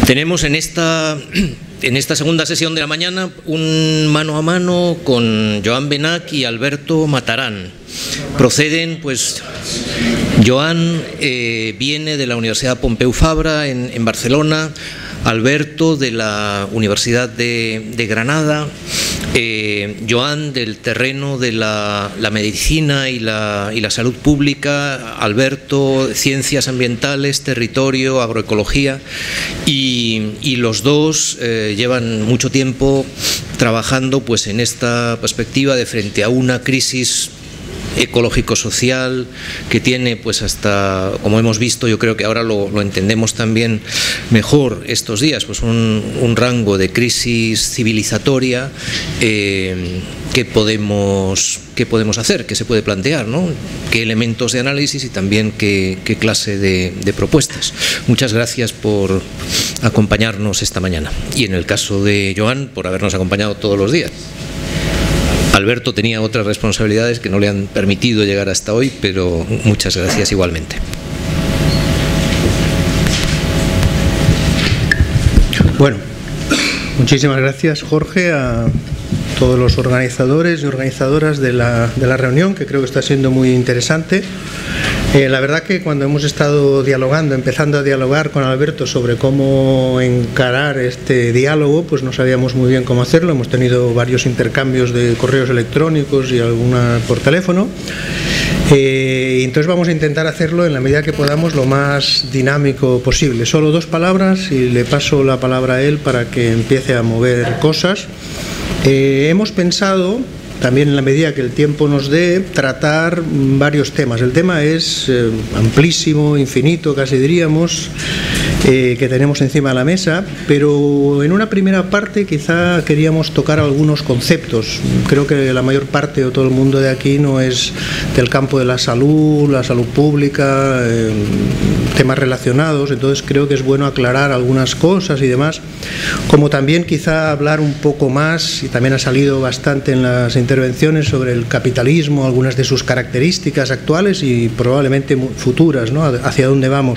Tenemos en esta segunda sesión de la mañana un mano a mano con Joan Benach y Alberto Matarán. Proceden, pues, Joan viene de la Universidad Pompeu Fabra en Barcelona, Alberto de la Universidad de Granada, Joan del terreno de la medicina y la salud pública, Alberto ciencias ambientales, territorio, agroecología, y los dos llevan mucho tiempo trabajando pues en esta perspectiva de frente a una crisis ecológico-social que tiene, pues hasta, como hemos visto, yo creo que ahora lo entendemos también mejor estos días, pues un rango de crisis civilizatoria. ¿Qué podemos hacer? ¿Qué se puede plantear, ¿no? ¿Qué elementos de análisis y también qué clase de propuestas? Muchas gracias por acompañarnos esta mañana y, en el caso de Joan, por habernos acompañado todos los días. Alberto tenía otras responsabilidades que no le han permitido llegar hasta hoy, pero muchas gracias igualmente. Bueno, muchísimas gracias, Jorge, a todos los organizadores y organizadoras de la reunión, que creo que está siendo muy interesante. La verdad que cuando hemos estado empezando a dialogar con Alberto sobre cómo encarar este diálogo, pues no sabíamos muy bien cómo hacerlo. Hemos tenido varios intercambios de correos electrónicos y alguna por teléfono. Entonces vamos a intentar hacerlo en la medida que podamos lo más dinámico posible. Solo 2 palabras y le paso la palabra a él para que empiece a mover cosas. Hemos pensado, también en la medida que el tiempo nos dé, tratar varios temas. El tema es amplísimo, infinito, casi diríamos, que tenemos encima de la mesa, pero en una primera parte quizá queríamos tocar algunos conceptos. Creo que la mayor parte o todo el mundo de aquí no es del campo de la salud pública, temas relacionados, entonces creo que es bueno aclarar algunas cosas y demás, como también quizá hablar un poco más, y también ha salido bastante en las intervenciones, sobre el capitalismo, algunas de sus características actuales y probablemente futuras, ¿no? Hacia dónde vamos.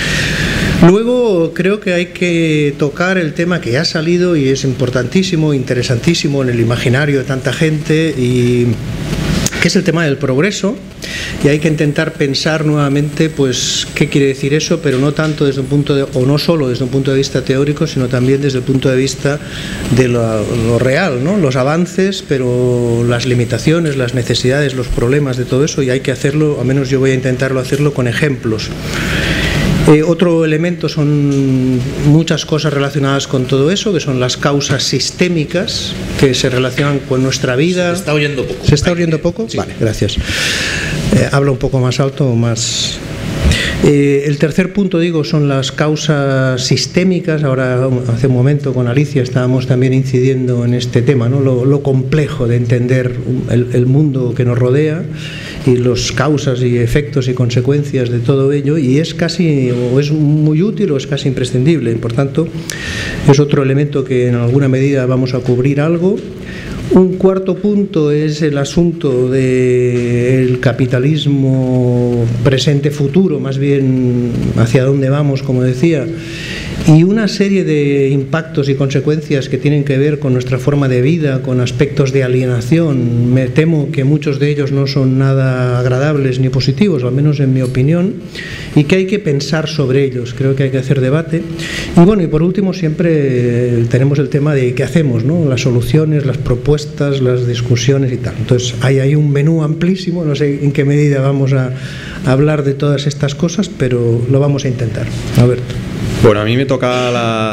Luego creo que hay que tocar el tema que ha salido y es importantísimo, interesantísimo en el imaginario de tanta gente, y que es el tema del progreso, y hay que intentar pensar nuevamente pues qué quiere decir eso, pero no tanto desde un punto de, o no solo desde un punto de vista teórico, sino también desde el punto de vista de lo real, ¿no? Los avances, pero las limitaciones, las necesidades, los problemas de todo eso, y hay que hacerlo, al menos yo voy a intentarlo hacerlo con ejemplos. Otro elemento son muchas cosas relacionadas con todo eso, que son las causas sistémicas que se relacionan con nuestra vida. ¿Se está oyendo poco? ¿Se está oyendo poco? Sí. Vale, gracias. Habla un poco más alto o más. El tercer punto, digo, son las causas sistémicas. Ahora, hace un momento con Alicia estábamos también incidiendo en este tema, ¿no? Lo complejo de entender el mundo que nos rodea y las causas y efectos y consecuencias de todo ello, y es casi, o es muy útil o es casi imprescindible. Por tanto, es otro elemento que en alguna medida vamos a cubrir algo. Un cuarto punto es el asunto del capitalismo presente-futuro, más bien hacia dónde vamos, como decía, y una serie de impactos y consecuencias que tienen que ver con nuestra forma de vida, con aspectos de alienación. Me temo que muchos de ellos no son nada agradables ni positivos, al menos en mi opinión, y que hay que pensar sobre ellos. Creo que hay que hacer debate. Y bueno, y por último siempre tenemos el tema de qué hacemos, ¿no? Las soluciones, las propuestas, las discusiones y tal. Entonces hay un menú amplísimo, no sé en qué medida vamos a hablar de todas estas cosas, pero lo vamos a intentar. Alberto. Bueno, a mí me toca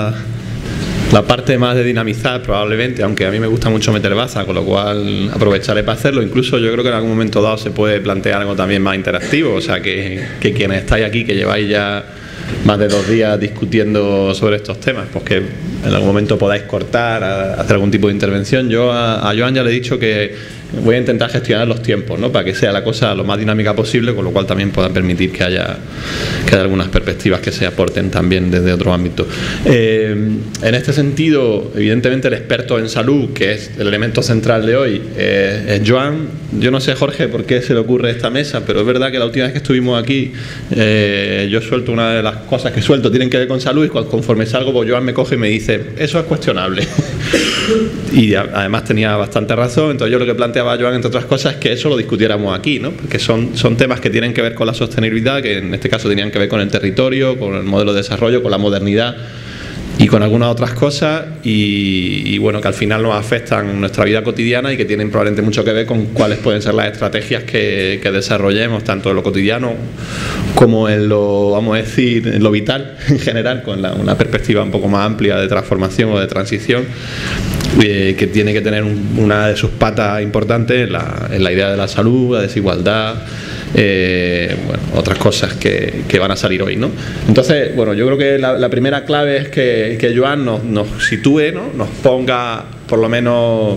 la parte más de dinamizar, probablemente, aunque a mí me gusta mucho meter baza, con lo cual aprovecharé para hacerlo. Incluso yo creo que en algún momento dado se puede plantear algo también más interactivo, o sea que quienes estáis aquí, que lleváis ya más de 2 días discutiendo sobre estos temas, pues que en algún momento podáis cortar, hacer algún tipo de intervención. Yo a Joan ya le he dicho que voy a intentar gestionar los tiempos, ¿no? Para que sea la cosa lo más dinámica posible, con lo cual también pueda permitir que haya algunas perspectivas que se aporten también desde otro ámbito. En este sentido, evidentemente el experto en salud, que es el elemento central de hoy, es Joan. Yo no sé, Jorge, por qué se le ocurre esta mesa, pero es verdad que la última vez que estuvimos aquí, yo suelto una de las cosas que suelto, tienen que ver con salud, y conforme salgo, pues Joan me coge y me dice, eso es cuestionable. Y además tenía bastante razón. Entonces yo lo que planteaba Joan, entre otras cosas, es que eso lo discutiéramos aquí, ¿no? Porque son temas que tienen que ver con la sostenibilidad, que en este caso tenían que ver con el territorio, con el modelo de desarrollo, con la modernidad y con algunas otras cosas, y bueno, que al final nos afectan en nuestra vida cotidiana y que tienen probablemente mucho que ver con cuáles pueden ser las estrategias que desarrollemos, tanto en lo cotidiano como en lo, vamos a decir, en lo vital en general, con una perspectiva un poco más amplia de transformación o de transición, que tiene que tener una de sus patas importantes en la idea de la salud, la desigualdad, bueno, otras cosas que van a salir hoy, ¿no? Entonces, bueno, yo creo que la primera clave es que Joan nos sitúe, ¿no? Nos ponga por lo menos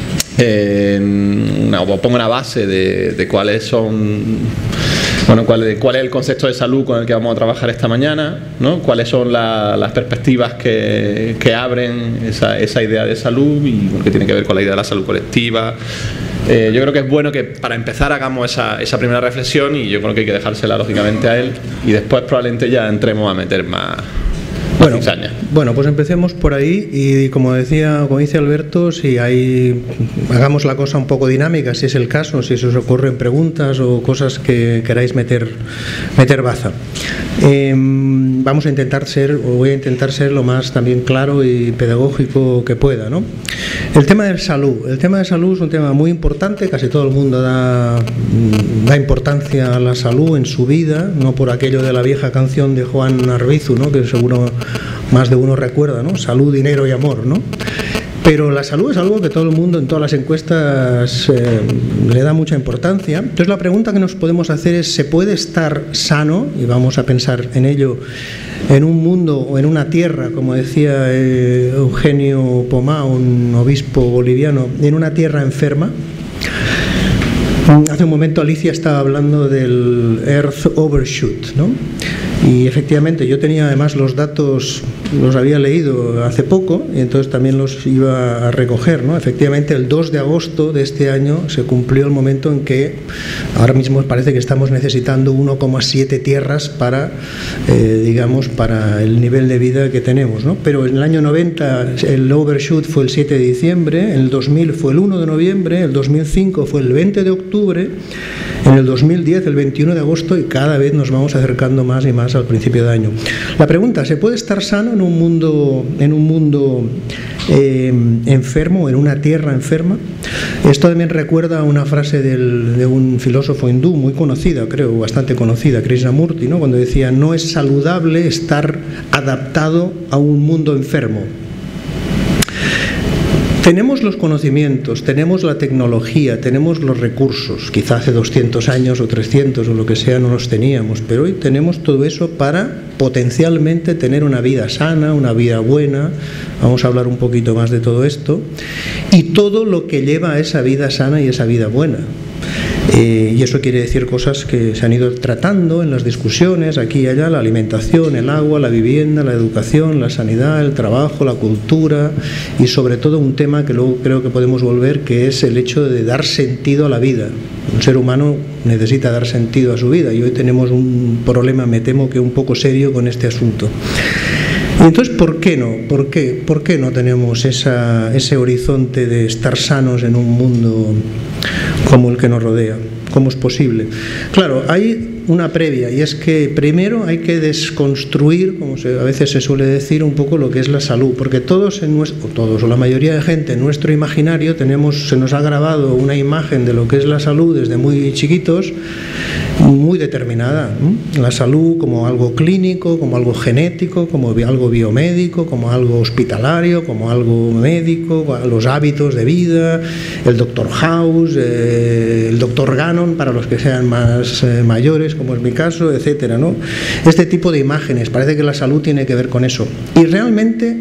ponga una base de cuáles son, bueno, cuál es el concepto de salud con el que vamos a trabajar esta mañana, ¿no? Cuáles son las perspectivas que abren esa idea de salud, y bueno, que tiene que ver con la idea de la salud colectiva. Yo creo que es bueno que para empezar hagamos esa primera reflexión, y yo creo que hay que dejársela lógicamente a él, y después probablemente ya entremos a meter más cizaña. Bueno, pues empecemos por ahí, y como dice Alberto, si hagamos la cosa un poco dinámica, si es el caso, si se os ocurren preguntas o cosas que queráis meter baza. Vamos a intentar voy a intentar ser lo más también claro y pedagógico que pueda, ¿no? El tema de salud es un tema muy importante. Casi todo el mundo da importancia a la salud en su vida, no por aquello de la vieja canción de Juan Arbizu, ¿no? Que seguro más de uno recuerda, ¿no? Salud, dinero y amor, ¿no? Pero la salud es algo que todo el mundo en todas las encuestas le da mucha importancia. Entonces la pregunta que nos podemos hacer es, ¿se puede estar sano? Y vamos a pensar en ello, en un mundo o en una tierra, como decía Eugenio Pomá, un obispo boliviano, en una tierra enferma. Hace un momento Alicia estaba hablando del Earth Overshoot, ¿no? Y efectivamente yo tenía además los datos, los había leído hace poco, y entonces también los iba a recoger, ¿no? Efectivamente el 2 de agosto de este año se cumplió el momento en que ahora mismo parece que estamos necesitando 1,7 tierras para, digamos, para el nivel de vida que tenemos, ¿no? Pero en el año 90 el overshoot fue el 7 de diciembre, en el 2000 fue el 1 de noviembre, el 2005 fue el 20 de octubre, en el 2010 el 21 de agosto, y cada vez nos vamos acercando más y más al principio de año. La pregunta, ¿se puede estar sano en un mundo enfermo, en una tierra enferma? Esto también recuerda a una frase de un filósofo hindú muy conocida, creo, bastante conocida, Krishnamurti, ¿no? Cuando decía, no es saludable estar adaptado a un mundo enfermo. Tenemos los conocimientos, tenemos la tecnología, tenemos los recursos. Quizá hace 200 años o 300 o lo que sea no los teníamos, pero hoy tenemos todo eso para potencialmente tener una vida sana, una vida buena. Vamos a hablar un poquito más de todo esto y todo lo que lleva a esa vida sana y esa vida buena. Y eso quiere decir cosas que se han ido tratando en las discusiones aquí y allá: la alimentación, el agua, la vivienda, la educación, la sanidad, el trabajo, la cultura, y sobre todo un tema que luego creo que podemos volver, que es el hecho de dar sentido a la vida. Un ser humano necesita dar sentido a su vida, y hoy tenemos un problema, me temo que un poco serio, con este asunto. Y entonces, ¿por qué no? ¿Por qué no tenemos ese horizonte de estar sanos en un mundo como el que nos rodea? ¿Cómo es posible? Claro, hay una previa, y es que primero hay que desconstruir, como a veces se suele decir, un poco lo que es la salud, porque todos o la mayoría de gente en nuestro imaginario se nos ha grabado una imagen de lo que es la salud desde muy chiquitos, muy determinada, ¿no? La salud como algo clínico, como algo genético, como algo biomédico, como algo hospitalario, como algo médico, los hábitos de vida, el Dr. House, el Dr. Gannon para los que sean más mayores, como es mi caso, etcétera, ¿no? Este tipo de imágenes, parece que la salud tiene que ver con eso. Y realmente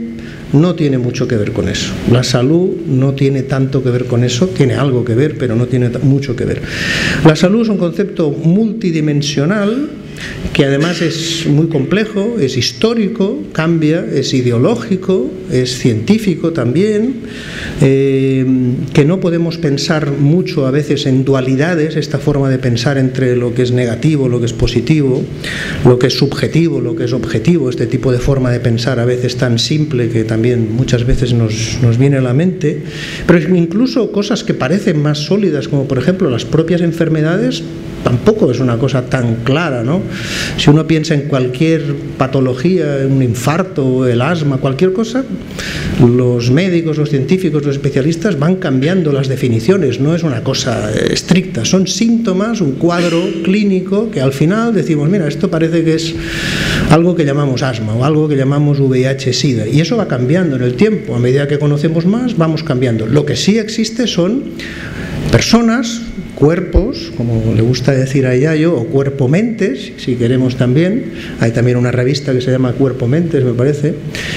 no tiene mucho que ver con eso. La salud no tiene tanto que ver con eso, tiene algo que ver, pero no tiene mucho que ver. La salud es un concepto multidimensional que además es muy complejo, es histórico, cambia, es ideológico, es científico también, que no podemos pensar mucho a veces en dualidades, esta forma de pensar entre lo que es negativo, lo que es positivo, lo que es subjetivo, lo que es objetivo, este tipo de forma de pensar a veces tan simple que también muchas veces nos viene a la mente, pero incluso cosas que parecen más sólidas, como por ejemplo las propias enfermedades, tampoco es una cosa tan clara, ¿no? Si uno piensa en cualquier patología, un infarto, el asma, cualquier cosa, los médicos, los científicos, los especialistas van cambiando las definiciones, no es una cosa estricta, son síntomas, un cuadro clínico que al final decimos, mira, esto parece que es algo que llamamos asma o algo que llamamos VIH-Sida, y eso va cambiando en el tiempo, a medida que conocemos más vamos cambiando. Lo que sí existe son personas, cuerpos, como le gusta decir a Yayo, o cuerpo-mentes, si queremos también. Hay también una revista que se llama Cuerpo-Mentes, me parece,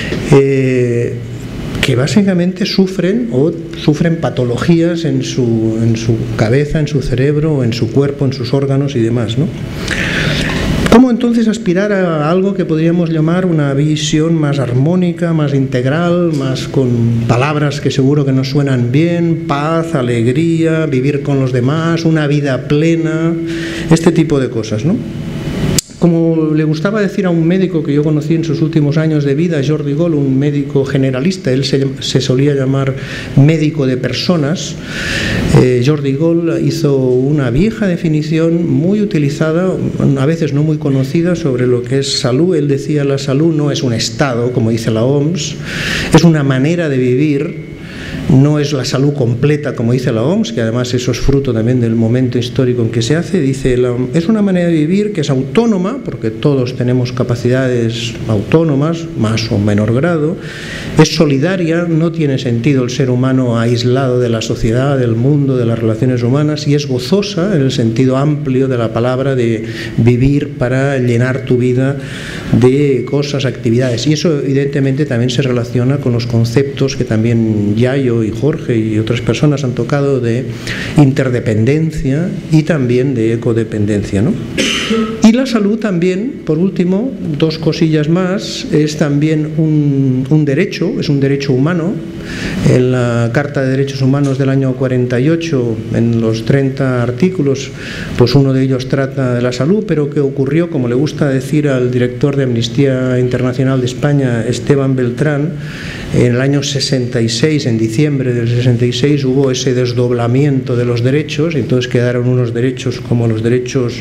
que básicamente sufren patologías en su cabeza, en su cerebro, en su cuerpo, en sus órganos y demás, ¿no? ¿Cómo entonces aspirar a algo que podríamos llamar una visión más armónica, más integral, más con palabras que seguro que nos suenan bien, paz, alegría, vivir con los demás, una vida plena, este tipo de cosas, ¿no? Como le gustaba decir a un médico que yo conocí en sus últimos años de vida, Jordi Gol, un médico generalista, él se solía llamar médico de personas. Jordi Gol hizo una vieja definición muy utilizada, a veces no muy conocida, sobre lo que es salud. Él decía, la salud no es un estado, como dice la OMS, es una manera de vivir. No es la salud completa, como dice la OMS, que además eso es fruto también del momento histórico en que se hace. Dice, es una manera de vivir que es autónoma, porque todos tenemos capacidades autónomas, más o menor grado. Es solidaria, no tiene sentido el ser humano aislado de la sociedad, del mundo, de las relaciones humanas, y es gozosa en el sentido amplio de la palabra, de vivir para llenar tu vida de cosas, actividades. Y eso evidentemente también se relaciona con los conceptos que también Yayo y Jorge y otras personas han tocado de interdependencia y también de ecodependencia, ¿no? Y la salud también, por último, dos cosillas más, es también un derecho, es un derecho humano. En la Carta de Derechos Humanos del año 48, en los 30 artículos, pues uno de ellos trata de la salud, pero que ocurrió, como le gusta decir al director de Amnistía Internacional de España, Esteban Beltrán, en el año 66, en diciembre del 66, hubo ese desdoblamiento de los derechos, y entonces quedaron unos derechos como los derechos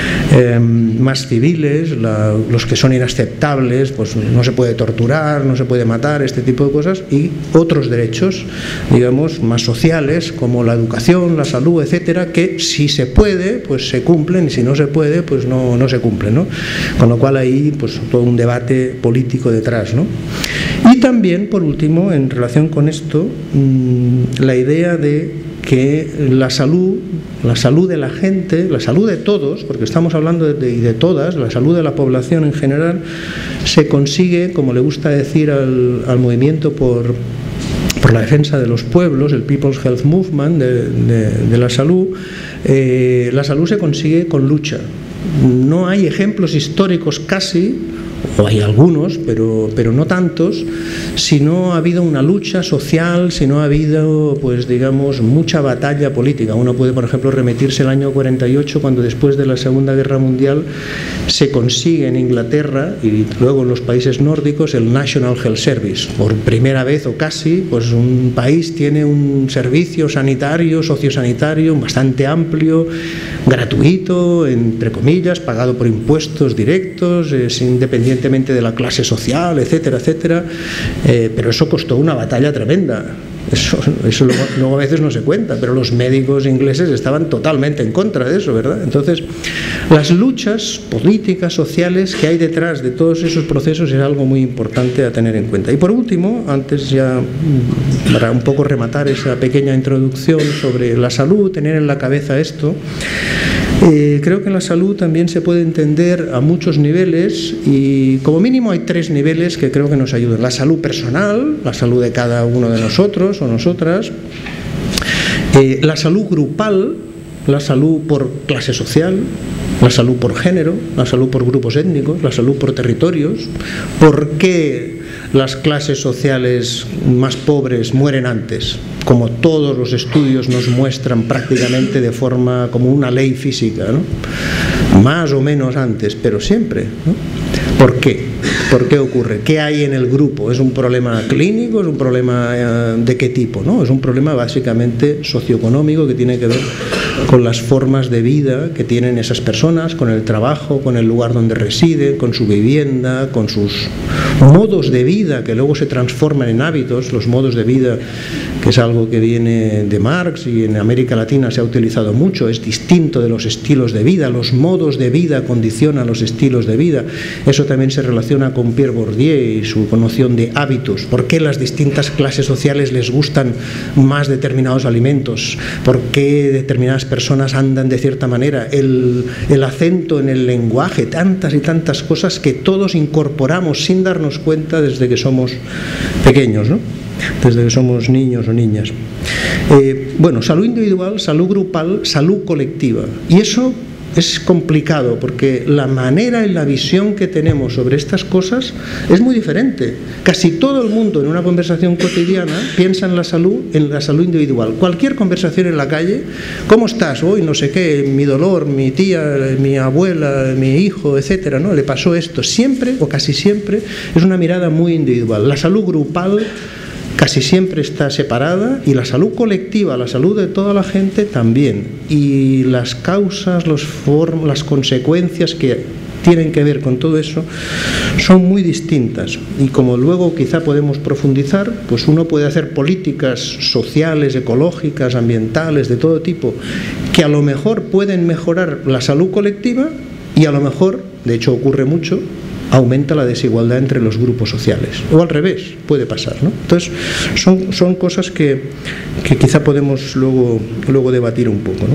más civiles, los que son inaceptables, pues no se puede torturar, no se puede matar, este tipo de cosas, y otros derechos, digamos, más sociales, como la educación, la salud, etcétera, que si se puede, pues se cumplen, y si no se puede, pues no se cumplen, ¿no? Con lo cual ahí, pues todo un debate político detrás, ¿no? Y también, por último, en relación con esto, la idea de que la salud de la gente, la salud de todos, porque estamos hablando de todas, la salud de la población en general, se consigue, como le gusta decir al movimiento por la defensa de los pueblos, el People's Health Movement de la salud se consigue con lucha. No hay ejemplos históricos casi, o hay algunos, pero no tantos, si no ha habido una lucha social, si no ha habido, pues digamos, mucha batalla política. Uno puede, por ejemplo, remitirse al año 48, cuando después de la Segunda Guerra Mundial se consigue en Inglaterra y luego en los países nórdicos el National Health Service. Por primera vez o casi, pues un país tiene un servicio sanitario, sociosanitario bastante amplio, gratuito, entre comillas, pagado por impuestos directos, independientemente de la clase social, etcétera, etcétera, pero eso costó una batalla tremenda. Eso luego a veces no se cuenta, pero los médicos ingleses estaban totalmente en contra de eso, ¿verdad? Entonces, las luchas políticas, sociales que hay detrás de todos esos procesos es algo muy importante a tener en cuenta. Y por último, antes ya para un poco rematar esa pequeña introducción sobre la salud, tener en la cabeza esto, Creo que la salud también se puede entender a muchos niveles y como mínimo hay 3 niveles que creo que nos ayudan. La salud personal, la salud de cada uno de nosotros o nosotras, la salud grupal, la salud por clase social, la salud por género, la salud por grupos étnicos, la salud por territorios. ¿Por qué las clases sociales más pobres mueren antes? Como todos los estudios nos muestran prácticamente de forma como una ley física, ¿no? Más o menos antes, pero siempre, ¿no? ¿Por qué? ¿Por qué ocurre? ¿Qué hay en el grupo? ¿Es un problema clínico? ¿Es un problema de qué tipo? ¿No? Es un problema básicamente socioeconómico que tiene que ver con las formas de vida que tienen esas personas, con el trabajo, con el lugar donde residen, con su vivienda, con sus modos de vida que luego se transforman en hábitos. Los modos de vida, que es algo que viene de Marx y en América Latina se ha utilizado mucho, es distinto de los estilos de vida. Los modos de vida condicionan los estilos de vida. Eso también se relaciona con Pierre Bourdieu y su noción de hábitos. ¿Por qué las distintas clases sociales les gustan más determinados alimentos? ¿Por qué determinadas personas andan de cierta manera? El acento en el lenguaje, tantas y tantas cosas que todos incorporamos sin darnos cuenta desde que somos pequeños, ¿no? Desde que somos niños o niñas. Bueno, salud individual, salud grupal, salud colectiva. Y eso es complicado porque la manera y la visión que tenemos sobre estas cosas es muy diferente. Casi todo el mundo en una conversación cotidiana piensa en la salud individual. Cualquier conversación en la calle, ¿cómo estás? Hoy no sé qué, mi dolor, mi tía, mi abuela, mi hijo, etcétera, ¿no? Le pasó esto. Siempre o casi siempre es una mirada muy individual. La salud grupal casi siempre está separada y la salud colectiva, la salud de toda la gente también. Y las causas, las consecuencias que tienen que ver con todo eso son muy distintas. Y como luego quizá podemos profundizar, pues uno puede hacer políticas sociales, ecológicas, ambientales, de todo tipo, que a lo mejor pueden mejorar la salud colectiva y a lo mejor, de hecho ocurre mucho, aumenta la desigualdad entre los grupos sociales. O al revés, puede pasar, ¿no? Entonces, son cosas que quizá podemos luego debatir un poco, ¿no?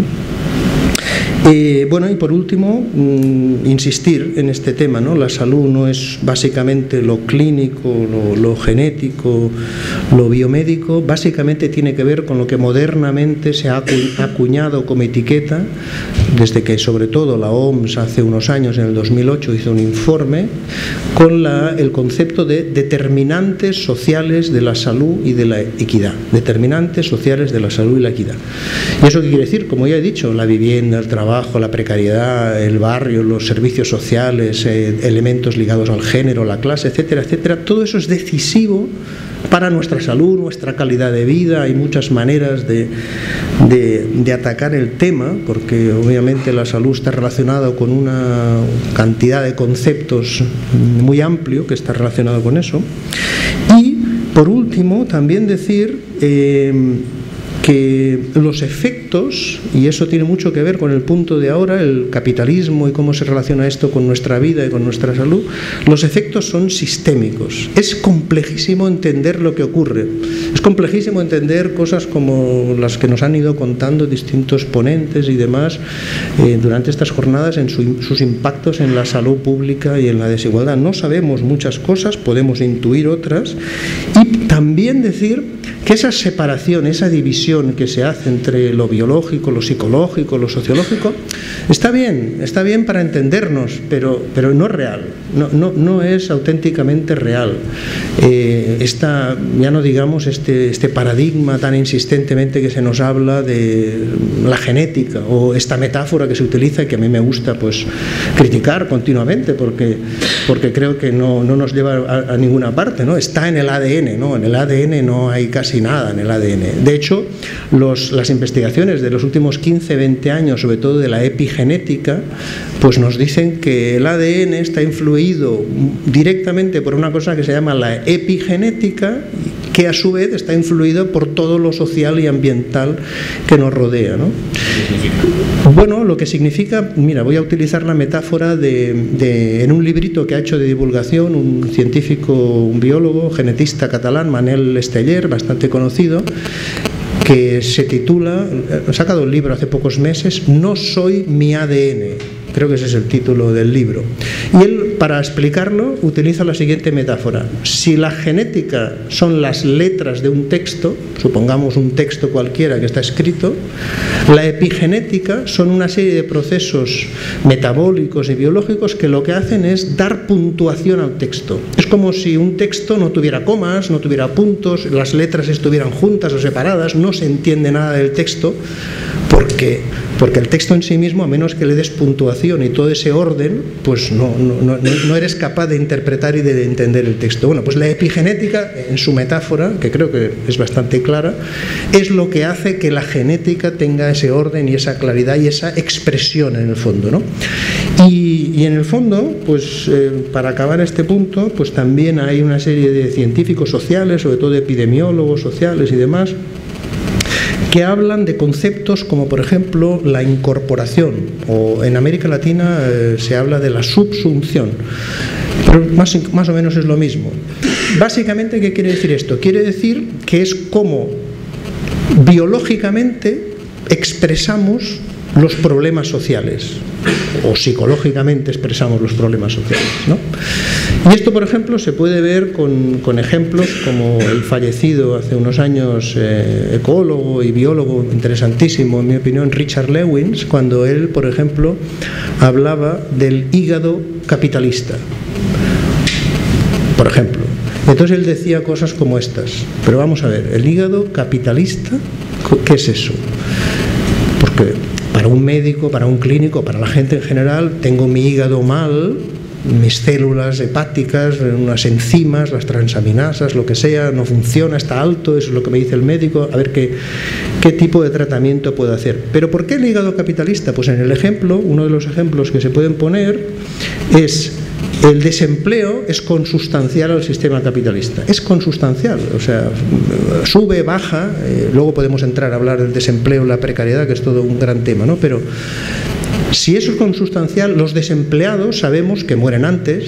Bueno, y por último, insistir en este tema, ¿no? La salud no es básicamente lo clínico, lo genético, lo biomédico, básicamente tiene que ver con lo que modernamente se ha acuñado como etiqueta, desde que sobre todo la OMS hace unos años, en el 2008, hizo un informe con el concepto de determinantes sociales de la salud y de la equidad. Determinantes sociales de la salud y la equidad. ¿Y eso qué quiere decir? Como ya he dicho, la vivienda, el trabajo, la precariedad, el barrio, los servicios sociales, elementos ligados al género, la clase, etcétera, etcétera. Todo eso es decisivo para nuestra salud, nuestra calidad de vida. Hay muchas maneras de atacar el tema, porque obviamente la salud está relacionada con una cantidad de conceptos muy amplio que está relacionado con eso. Y por último, también decir que los efectos, y eso tiene mucho que ver con el punto de ahora, el capitalismo y cómo se relaciona esto con nuestra vida y con nuestra salud, los efectos son sistémicos. Es complejísimo entender lo que ocurre. Es complejísimo entender cosas como las que nos han ido contando distintos ponentes y demás durante estas jornadas en sus impactos en la salud pública y en la desigualdad. No sabemos muchas cosas, podemos intuir otras, y también decir que esa separación, esa división que se hace entre lo biológico, lo psicológico, lo sociológico, está bien para entendernos, pero no es real, no es auténticamente real. Ya no digamos este paradigma tan insistentemente que se nos habla de la genética, o esta metáfora que se utiliza y que a mí me gusta pues criticar continuamente porque creo que no nos lleva a ninguna parte, ¿no? Está en el ADN, ¿no? En el ADN no hay casi nada en el ADN. De hecho, las investigaciones de los últimos 15-20 años, sobre todo de la epigenética, pues nos dicen que el ADN está influido directamente por una cosa que se llama la epigenética, que a su vez está influido por todo lo social y ambiental que nos rodea, ¿no? Bueno, lo que significa, mira, voy a utilizar la metáfora en un librito que ha hecho de divulgación un científico, un biólogo, genetista catalán, Manel Esteller, bastante conocido, que se titula, ha sacado un libro hace pocos meses, No soy mi ADN. Creo que ese es el título del libro. Y él, para explicarlo, utiliza la siguiente metáfora. Si la genética son las letras de un texto, supongamos un texto cualquiera que está escrito, la epigenética son una serie de procesos metabólicos y biológicos que lo que hacen es dar puntuación al texto. Es como si un texto no tuviera comas, no tuviera puntos, las letras estuvieran juntas o separadas, no se entiende nada del texto, porque el texto en sí mismo, a menos que le des puntuación y todo ese orden, pues no eres capaz de interpretar y de entender el texto. Bueno, pues la epigenética, en su metáfora, que creo que es bastante clara, es lo que hace que la genética tenga ese orden y esa claridad y esa expresión en el fondo, ¿no? Y en el fondo, pues para acabar este punto, pues también hay una serie de científicos sociales, sobre todo epidemiólogos sociales y demás, que hablan de conceptos como, por ejemplo, la incorporación, o en América Latina se habla de la subsunción, pero más o menos es lo mismo. Básicamente, ¿qué quiere decir esto? Quiere decir que es como biológicamente expresamos los problemas sociales, o psicológicamente expresamos los problemas sociales, ¿no? Y esto, por ejemplo, se puede ver con ejemplos como el fallecido hace unos años ecólogo y biólogo interesantísimo, en mi opinión, Richard Lewins, cuando él, por ejemplo, hablaba del hígado capitalista, por ejemplo. Entonces él decía cosas como estas, pero vamos a ver, el hígado capitalista, ¿qué es eso? Porque para un médico, para un clínico, para la gente en general, tengo mi hígado mal, mis células hepáticas, unas enzimas, las transaminasas, lo que sea, no funciona, está alto, eso es lo que me dice el médico, a ver qué tipo de tratamiento puedo hacer. Pero ¿por qué el hígado capitalista? Pues en el ejemplo, uno de los ejemplos que se pueden poner es: el desempleo es consustancial al sistema capitalista, es consustancial, o sea, sube, baja, luego podemos entrar a hablar del desempleo, la precariedad, que es todo un gran tema, ¿no? Pero si eso es consustancial, los desempleados sabemos que mueren antes,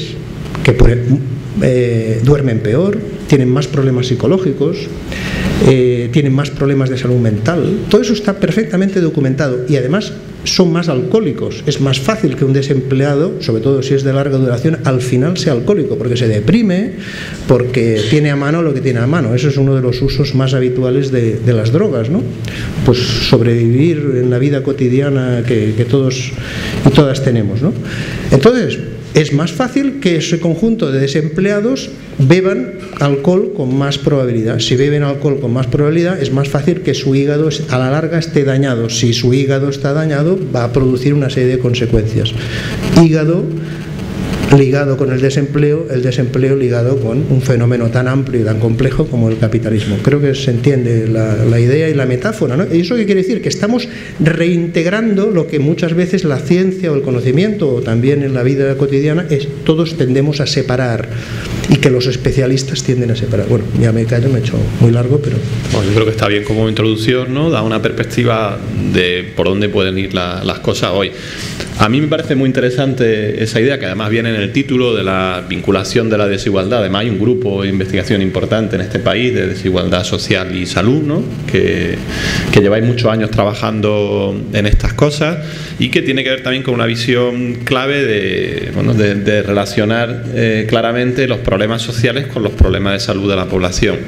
que duermen peor, tienen más problemas psicológicos, tienen más problemas de salud mental. Todo eso está perfectamente documentado y además son más alcohólicos. Es más fácil que un desempleado, sobre todo si es de larga duración, al final sea alcohólico, porque se deprime, porque tiene a mano lo que tiene a mano. Eso es uno de los usos más habituales de las drogas, ¿no? Pues sobrevivir en la vida cotidiana que todos y todas tenemos, ¿no? Entonces, es más fácil que ese conjunto de desempleados beban alcohol con más probabilidad. Si beben alcohol con más probabilidad, es más fácil que su hígado a la larga esté dañado. Si su hígado está dañado, va a producir una serie de consecuencias. Hígado ligado con el desempleo ligado con un fenómeno tan amplio y tan complejo como el capitalismo. Creo que se entiende la idea y la metáfora, ¿no? ¿Y eso qué quiere decir? Que estamos reintegrando lo que muchas veces la ciencia o el conocimiento, o también en la vida cotidiana, todos tendemos a separar, y que los especialistas tienden a separar. Bueno, ya me callo, me he hecho muy largo, pero... Bueno, yo creo que está bien como introducción, ¿no? Da una perspectiva de por dónde pueden ir las cosas hoy. A mí me parece muy interesante esa idea, que además viene en el título, de la vinculación de la desigualdad. Además hay un grupo de investigación importante en este país de desigualdad social y salud, ¿no? que lleváis muchos años trabajando en estas cosas y que tiene que ver también con una visión clave de relacionar claramente los problemas sociales con los problemas de salud de la población.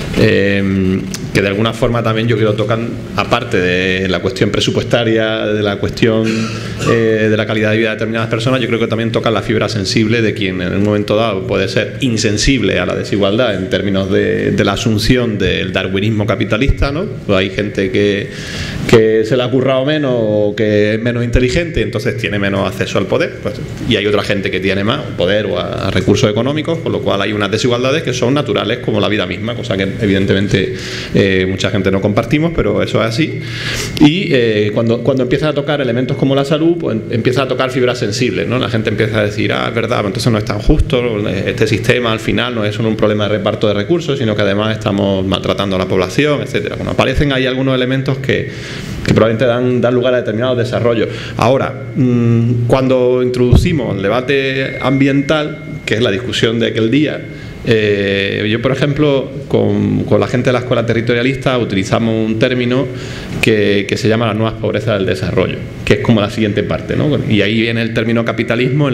Que de alguna forma también yo quiero tocar, aparte de la cuestión presupuestaria, de la cuestión de la calidad de vida de determinadas personas, yo creo que también toca la fibra sensible de quien en un momento dado puede ser insensible a la desigualdad en términos de la asunción del darwinismo capitalista, ¿no? Pues hay gente que se le ha currado menos o que es menos inteligente, entonces tiene menos acceso al poder, pues, y hay otra gente que tiene más poder o a recursos económicos, con lo cual hay unas desigualdades que son naturales como la vida misma, cosa que evidentemente mucha gente no compartimos, pero eso es así. Y cuando empiezan a tocar elementos como la salud, pues empieza a tocar fibras sensibles, ¿no? La gente empieza a decir, es verdad, entonces no es tan justo, este sistema al final no es solo un problema de reparto de recursos, sino que además estamos maltratando a la población, etcétera. Bueno, aparecen ahí algunos elementos que probablemente dan lugar a determinados desarrollos. Ahora, cuando introducimos el debate ambiental, que es la discusión de aquel día, Yo, por ejemplo, con la gente de la escuela territorialista utilizamos un término que se llama las nuevas pobrezas del desarrollo, que es como la siguiente parte, ¿no? Y ahí viene el término capitalismo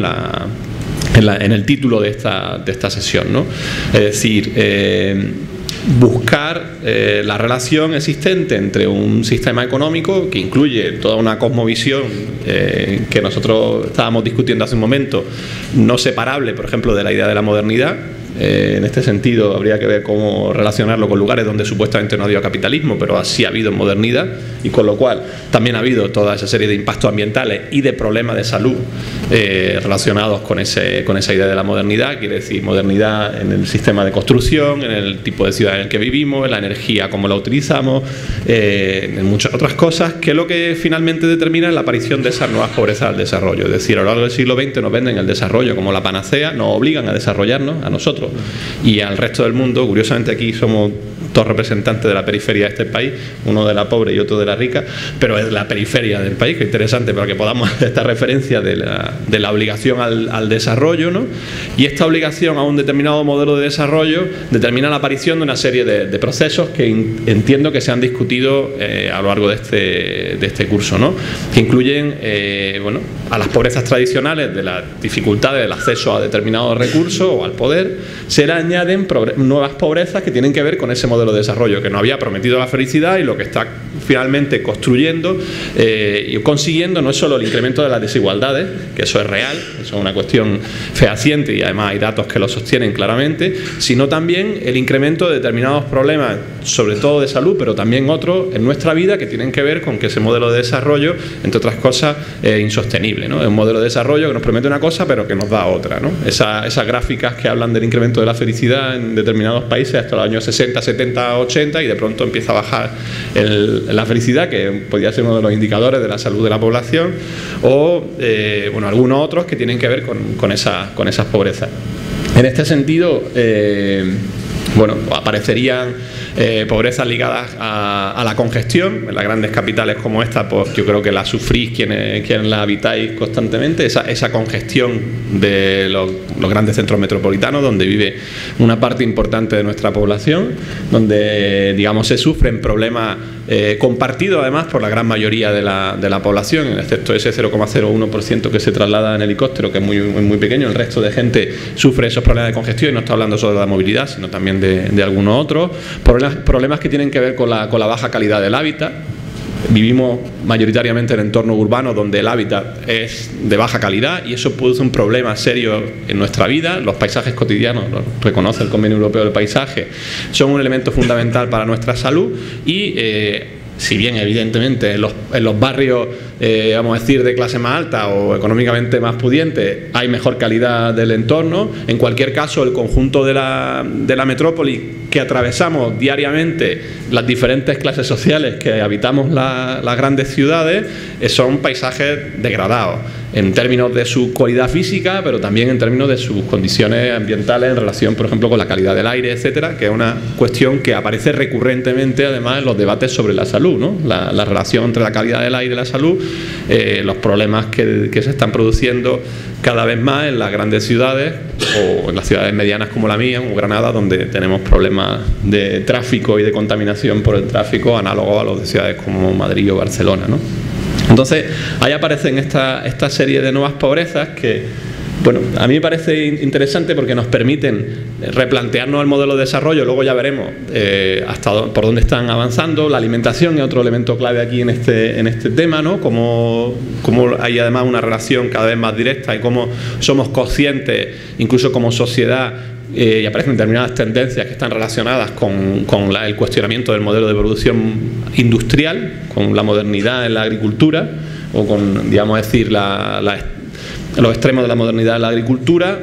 en el título de esta sesión, ¿no? Es decir, buscar la relación existente entre un sistema económico que incluye toda una cosmovisión que nosotros estábamos discutiendo hace un momento, no separable, por ejemplo, de la idea de la modernidad. En este sentido habría que ver cómo relacionarlo con lugares donde supuestamente no ha habido capitalismo, pero así ha habido modernidad, y con lo cual también ha habido toda esa serie de impactos ambientales y de problemas de salud relacionados con esa idea de la modernidad. Quiere decir, modernidad en el sistema de construcción, en el tipo de ciudad en el que vivimos, en la energía, cómo la utilizamos, en muchas otras cosas, que lo que finalmente determina es la aparición de esas nuevas pobrezas al desarrollo. Es decir, a lo largo del siglo XX nos venden el desarrollo como la panacea, nos obligan a desarrollarnos a nosotros y al resto del mundo. Curiosamente, aquí somos dos representantes de la periferia de este país, uno de la pobre y otro de la rica, pero es la periferia del país, que es interesante para que podamos hacer esta referencia de la obligación al desarrollo, ¿no? Y esta obligación a un determinado modelo de desarrollo determina la aparición de una serie de procesos que entiendo que se han discutido a lo largo de este curso, ¿no? Que incluyen bueno, a las pobrezas tradicionales de las dificultades del acceso a determinados recursos o al poder, se le añaden nuevas pobrezas que tienen que ver con ese modelo de desarrollo que nos había prometido la felicidad, y lo que está finalmente construyendo y consiguiendo no es solo el incremento de las desigualdades, que eso es real, eso es una cuestión fehaciente y además hay datos que lo sostienen claramente, sino también el incremento de determinados problemas, sobre todo de salud, pero también otros en nuestra vida, que tienen que ver con que ese modelo de desarrollo, entre otras cosas, es insostenible, ¿no? Es un modelo de desarrollo que nos promete una cosa pero que nos da otra, ¿no? Esas gráficas que hablan del incremento de la felicidad en determinados países hasta los años 60, 70, 80, y de pronto empieza a bajar la felicidad, que podría ser uno de los indicadores de la salud de la población, o bueno, algunos otros que tienen que ver con esas pobrezas. En este sentido, bueno, aparecerían pobrezas ligadas a la congestión. En las grandes capitales como esta, pues yo creo que la sufrís quienes la habitáis constantemente, esa congestión de los grandes centros metropolitanos, donde vive una parte importante de nuestra población, donde, digamos, se sufren problemas compartidos además por la gran mayoría de la población, excepto ese 0,01% que se traslada en helicóptero, que es muy pequeño. El resto de gente sufre esos problemas de congestión, y no está hablando solo de la movilidad, sino también de algunos otros problemas que tienen que ver con la baja calidad del hábitat. Vivimos mayoritariamente en entornos urbanos donde el hábitat es de baja calidad, y eso produce un problema serio en nuestra vida. Los paisajes cotidianos, lo reconoce el Convenio Europeo del Paisaje, son un elemento fundamental para nuestra salud, y si bien evidentemente en los barrios, vamos a decir, de clase más alta o económicamente más pudiente hay mejor calidad del entorno, en cualquier caso el conjunto de la metrópoli que atravesamos diariamente, las diferentes clases sociales que habitamos las grandes ciudades, son paisajes degradados en términos de su cualidad física, pero también en términos de sus condiciones ambientales en relación, por ejemplo, con la calidad del aire, etcétera, que es una cuestión que aparece recurrentemente además en los debates sobre la salud, ¿no? La relación entre la calidad del aire y la salud, los problemas que se están produciendo cada vez más en las grandes ciudades, o en las ciudades medianas como la mía, como Granada, donde tenemos problemas de tráfico y de contaminación por el tráfico análogos a los de ciudades como Madrid o Barcelona, ¿no? Entonces, ahí aparecen esta serie de nuevas pobrezas que, bueno, a mí me parece interesante porque nos permiten replantearnos el modelo de desarrollo. Luego ya veremos por dónde están avanzando. La alimentación es otro elemento clave aquí en este tema, ¿no? Cómo hay además una relación cada vez más directa, y cómo somos conscientes, incluso como sociedad, y aparecen determinadas tendencias que están relacionadas con el cuestionamiento del modelo de producción industrial, con la modernidad en la agricultura, o con, digamos, decir, los extremos de la modernidad en la agricultura,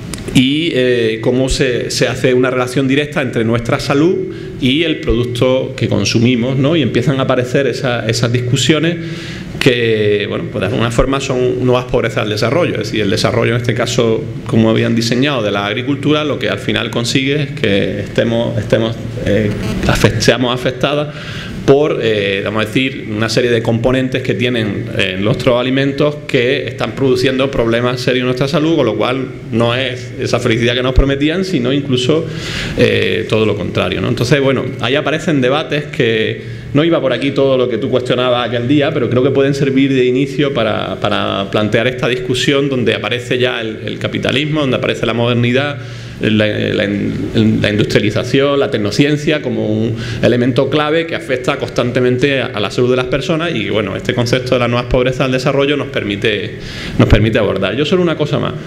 y cómo se hace una relación directa entre nuestra salud y el producto que consumimos, ¿no? Y empiezan a aparecer esas discusiones que, bueno, pues de alguna forma son nuevas pobrezas del desarrollo. Es decir, el desarrollo, en este caso, como habían diseñado, de la agricultura, lo que al final consigue es que seamos afectadas por, vamos a decir, una serie de componentes que tienen nuestros alimentos que están produciendo problemas serios en nuestra salud, con lo cual no es esa felicidad que nos prometían, sino incluso todo lo contrario, ¿no? Entonces, bueno, ahí aparecen debates que no iba por aquí todo lo que tú cuestionabas aquel día, pero creo que pueden servir de inicio para plantear esta discusión donde aparece ya el capitalismo, donde aparece la modernidad, la industrialización, la tecnociencia como un elemento clave que afecta constantemente a la salud de las personas. Y bueno, este concepto de las nuevas pobrezas del desarrollo nos permite abordar. Yo solo una cosa más.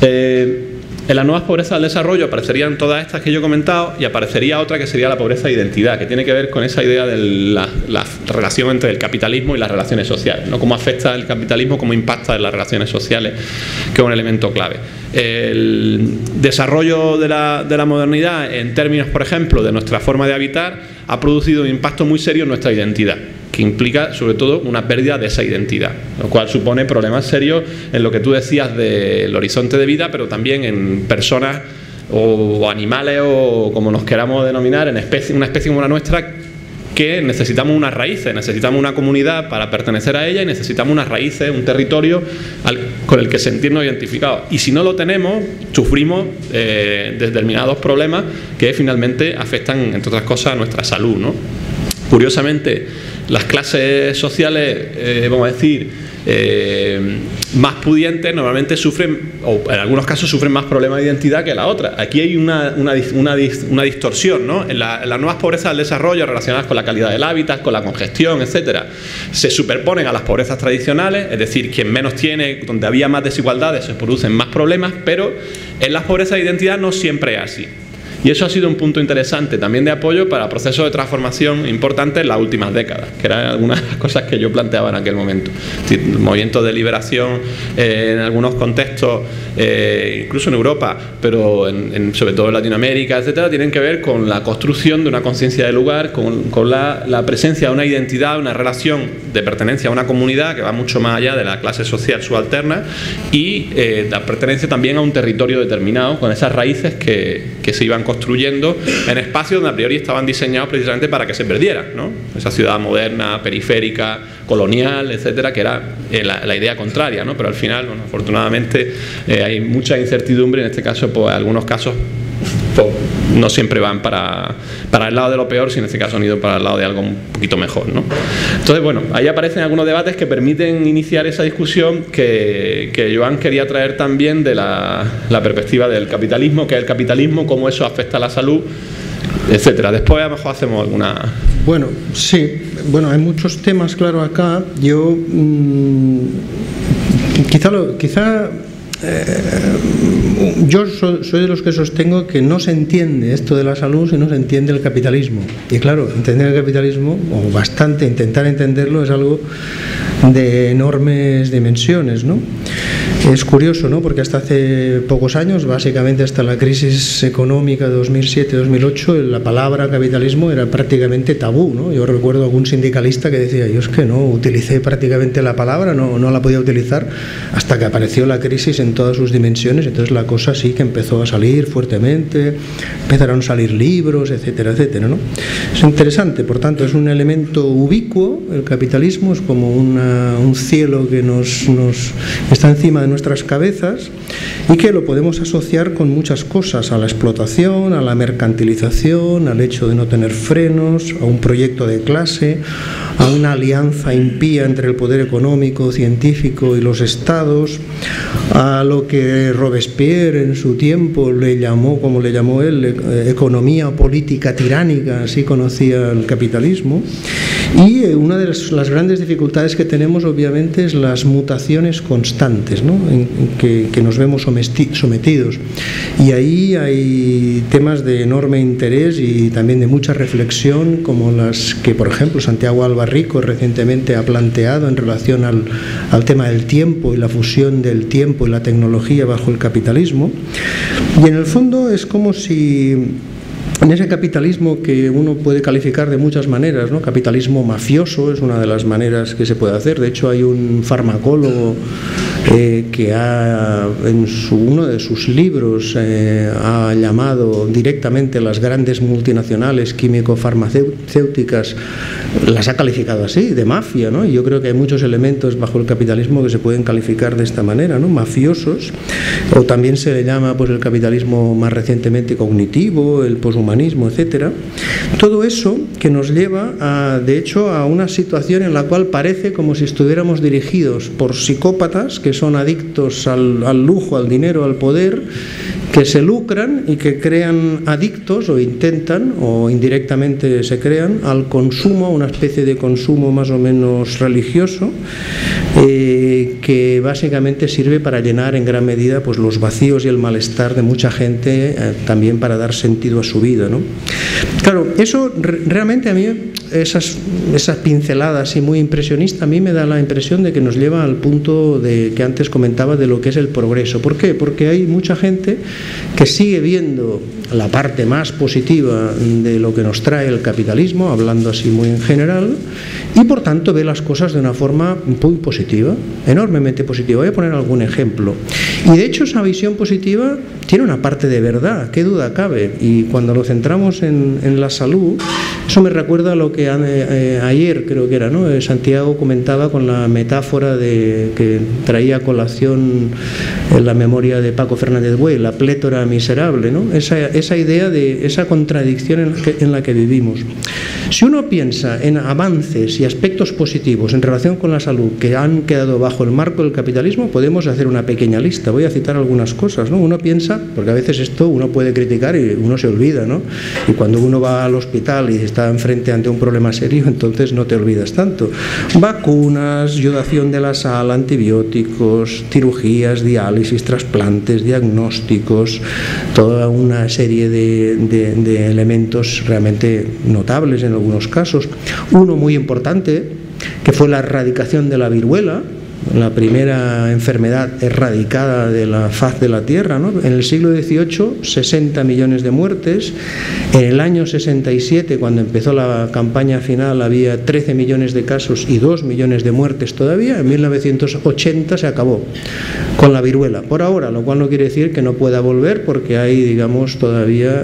En las nuevas pobrezas del desarrollo aparecerían todas estas que yo he comentado, y aparecería otra que sería la pobreza de identidad, que tiene que ver con esa idea de la relación entre el capitalismo y las relaciones sociales, ¿no? Cómo afecta el capitalismo, cómo impacta en las relaciones sociales, que es un elemento clave. El desarrollo de la modernidad, en términos, por ejemplo, de nuestra forma de habitar, ha producido un impacto muy serio en nuestra identidad, que implica sobre todo una pérdida de esa identidad, lo cual supone problemas serios en lo que tú decías del horizonte de vida, pero también en personas o animales, o como nos queramos denominar, en una especie como la nuestra, que necesitamos unas raíces, necesitamos una comunidad para pertenecer a ella, y necesitamos unas raíces, un territorio con el que sentirnos identificados. Y si no lo tenemos, sufrimos determinados problemas que finalmente afectan, entre otras cosas, a nuestra salud, ¿no? Curiosamente, las clases sociales, vamos a decir, más pudientes normalmente sufren, o en algunos casos sufren más problemas de identidad que la otra. Aquí hay una distorsión, ¿no? En las nuevas pobrezas del desarrollo relacionadas con la calidad del hábitat, con la congestión, etcétera, se superponen a las pobrezas tradicionales, es decir, quien menos tiene, donde había más desigualdades, se producen más problemas, pero en las pobrezas de identidad no siempre es así. Y eso ha sido un punto interesante también de apoyo para procesos de transformación importantes en las últimas décadas, que eran algunas de las cosas que yo planteaba en aquel momento. Movimientos de liberación en algunos contextos, incluso en Europa, pero sobre todo en Latinoamérica, etcétera, tienen que ver con la construcción de una conciencia de lugar, con la presencia de una identidad, una relación de pertenencia a una comunidad que va mucho más allá de la clase social subalterna, y la pertenencia también a un territorio determinado, con esas raíces que se iban construyendo en espacios donde a priori estaban diseñados precisamente para que se perdieran, ¿no? Esa ciudad moderna, periférica, colonial, etcétera, que era la idea contraria, ¿no? Pero al final, bueno, afortunadamente hay mucha incertidumbre. En este caso, pues algunos casos pues, no siempre van para el lado de lo peor, sino en este caso han ido para el lado de algo un poquito mejor, ¿no? Entonces, bueno, ahí aparecen algunos debates que permiten iniciar esa discusión que Joan quería traer también de la perspectiva del capitalismo, que es el capitalismo, cómo eso afecta a la salud, etcétera. Después a lo mejor hacemos alguna... Bueno, sí, bueno, hay muchos temas, claro, acá. Yo yo soy de los que sostengo que no se entiende esto de la salud si no se entiende el capitalismo. Y claro, entender el capitalismo, o bastante intentar entenderlo, es algo de enormes dimensiones, ¿no? Es curioso, ¿no? Porque hasta hace pocos años, básicamente hasta la crisis económica de 2007-2008, la palabra capitalismo era prácticamente tabú, ¿no? Yo recuerdo algún sindicalista que decía, yo es que no utilicé prácticamente la palabra, no la podía utilizar, hasta que apareció la crisis en todas sus dimensiones. Entonces la cosa sí que empezó a salir fuertemente, empezaron a salir libros, etcétera, etcétera, ¿no? Es interesante, por tanto, es un elemento ubicuo. El capitalismo es como un cielo que nos está encima de nuestras cabezas, y que lo podemos asociar con muchas cosas: a la explotación, a la mercantilización, al hecho de no tener frenos, a un proyecto de clase, a una alianza impía entre el poder económico, científico y los estados, a lo que Robespierre en su tiempo le llamó, como le llamó él, economía política tiránica, así conocía el capitalismo. Y una de las grandes dificultades que tenemos, obviamente, es las mutaciones constantes, ¿no? en que nos vemos sometidos. Y ahí hay temas de enorme interés y también de mucha reflexión, como las que, por ejemplo, Santiago Albarrico recientemente ha planteado en relación al tema del tiempo y la fusión del tiempo y la tecnología bajo el capitalismo. Y en el fondo es como si en ese capitalismo, que uno puede calificar de muchas maneras, ¿no? Capitalismo mafioso es una de las maneras que se puede hacer. De hecho, hay un farmacólogo que en uno de sus libros ha llamado directamente a las grandes multinacionales químico-farmacéuticas las ha calificado así, de mafia, ¿no? Y yo creo que hay muchos elementos bajo el capitalismo que se pueden calificar de esta manera, ¿no? Mafiosos, o también se le llama pues el capitalismo más recientemente cognitivo, el poshumanismo, etcétera. Todo eso que nos lleva, de hecho, a una situación en la cual parece como si estuviéramos dirigidos por psicópatas que son adictos al lujo, al dinero, al poder, que se lucran y que crean adictos o intentan o indirectamente se crean al consumo, una especie de consumo más o menos religioso, que básicamente sirve para llenar en gran medida pues los vacíos y el malestar de mucha gente, también para dar sentido a su vida, ¿no? Claro, eso realmente a mí, esas pinceladas y muy impresionista, a mí me da la impresión de que nos lleva al punto que antes comentaba de lo que es el progreso. ¿Por qué? Porque hay mucha gente que sigue viendo la parte más positiva de lo que nos trae el capitalismo, hablando así muy en general, y por tanto ve las cosas de una forma muy positiva, enormemente positiva. Voy a poner algún ejemplo. Y de hecho esa visión positiva tiene una parte de verdad, qué duda cabe, y cuando lo centramos en la salud, eso me recuerda a lo que ayer creo que era, ¿no? Santiago comentaba con la metáfora que traía a colación en la memoria de Paco Fernández Buey, la plétora miserable, ¿no? Esa idea de esa contradicción en la que vivimos. Si uno piensa en avances y aspectos positivos en relación con la salud que han quedado bajo el marco del capitalismo, podemos hacer una pequeña lista. Voy a citar algunas cosas, ¿no? Uno piensa, porque a veces esto uno puede criticar y uno se olvida, ¿no? Y cuando uno va al hospital y está enfrente ante un problema serio, entonces no te olvidas tanto. Vacunas, yodación de la sal, antibióticos, cirugías, diálisis, trasplantes, diagnósticos, toda una serie de elementos realmente notables en algunos casos. Uno muy importante, que fue la erradicación de la viruela, la primera enfermedad erradicada de la faz de la Tierra, ¿no? En el siglo XVIII, 60 millones de muertes. En el año 67, cuando empezó la campaña final, había 13 millones de casos y 2 millones de muertes todavía. En 1980 se acabó con la viruela, por ahora, lo cual no quiere decir que no pueda volver, porque hay, digamos, todavía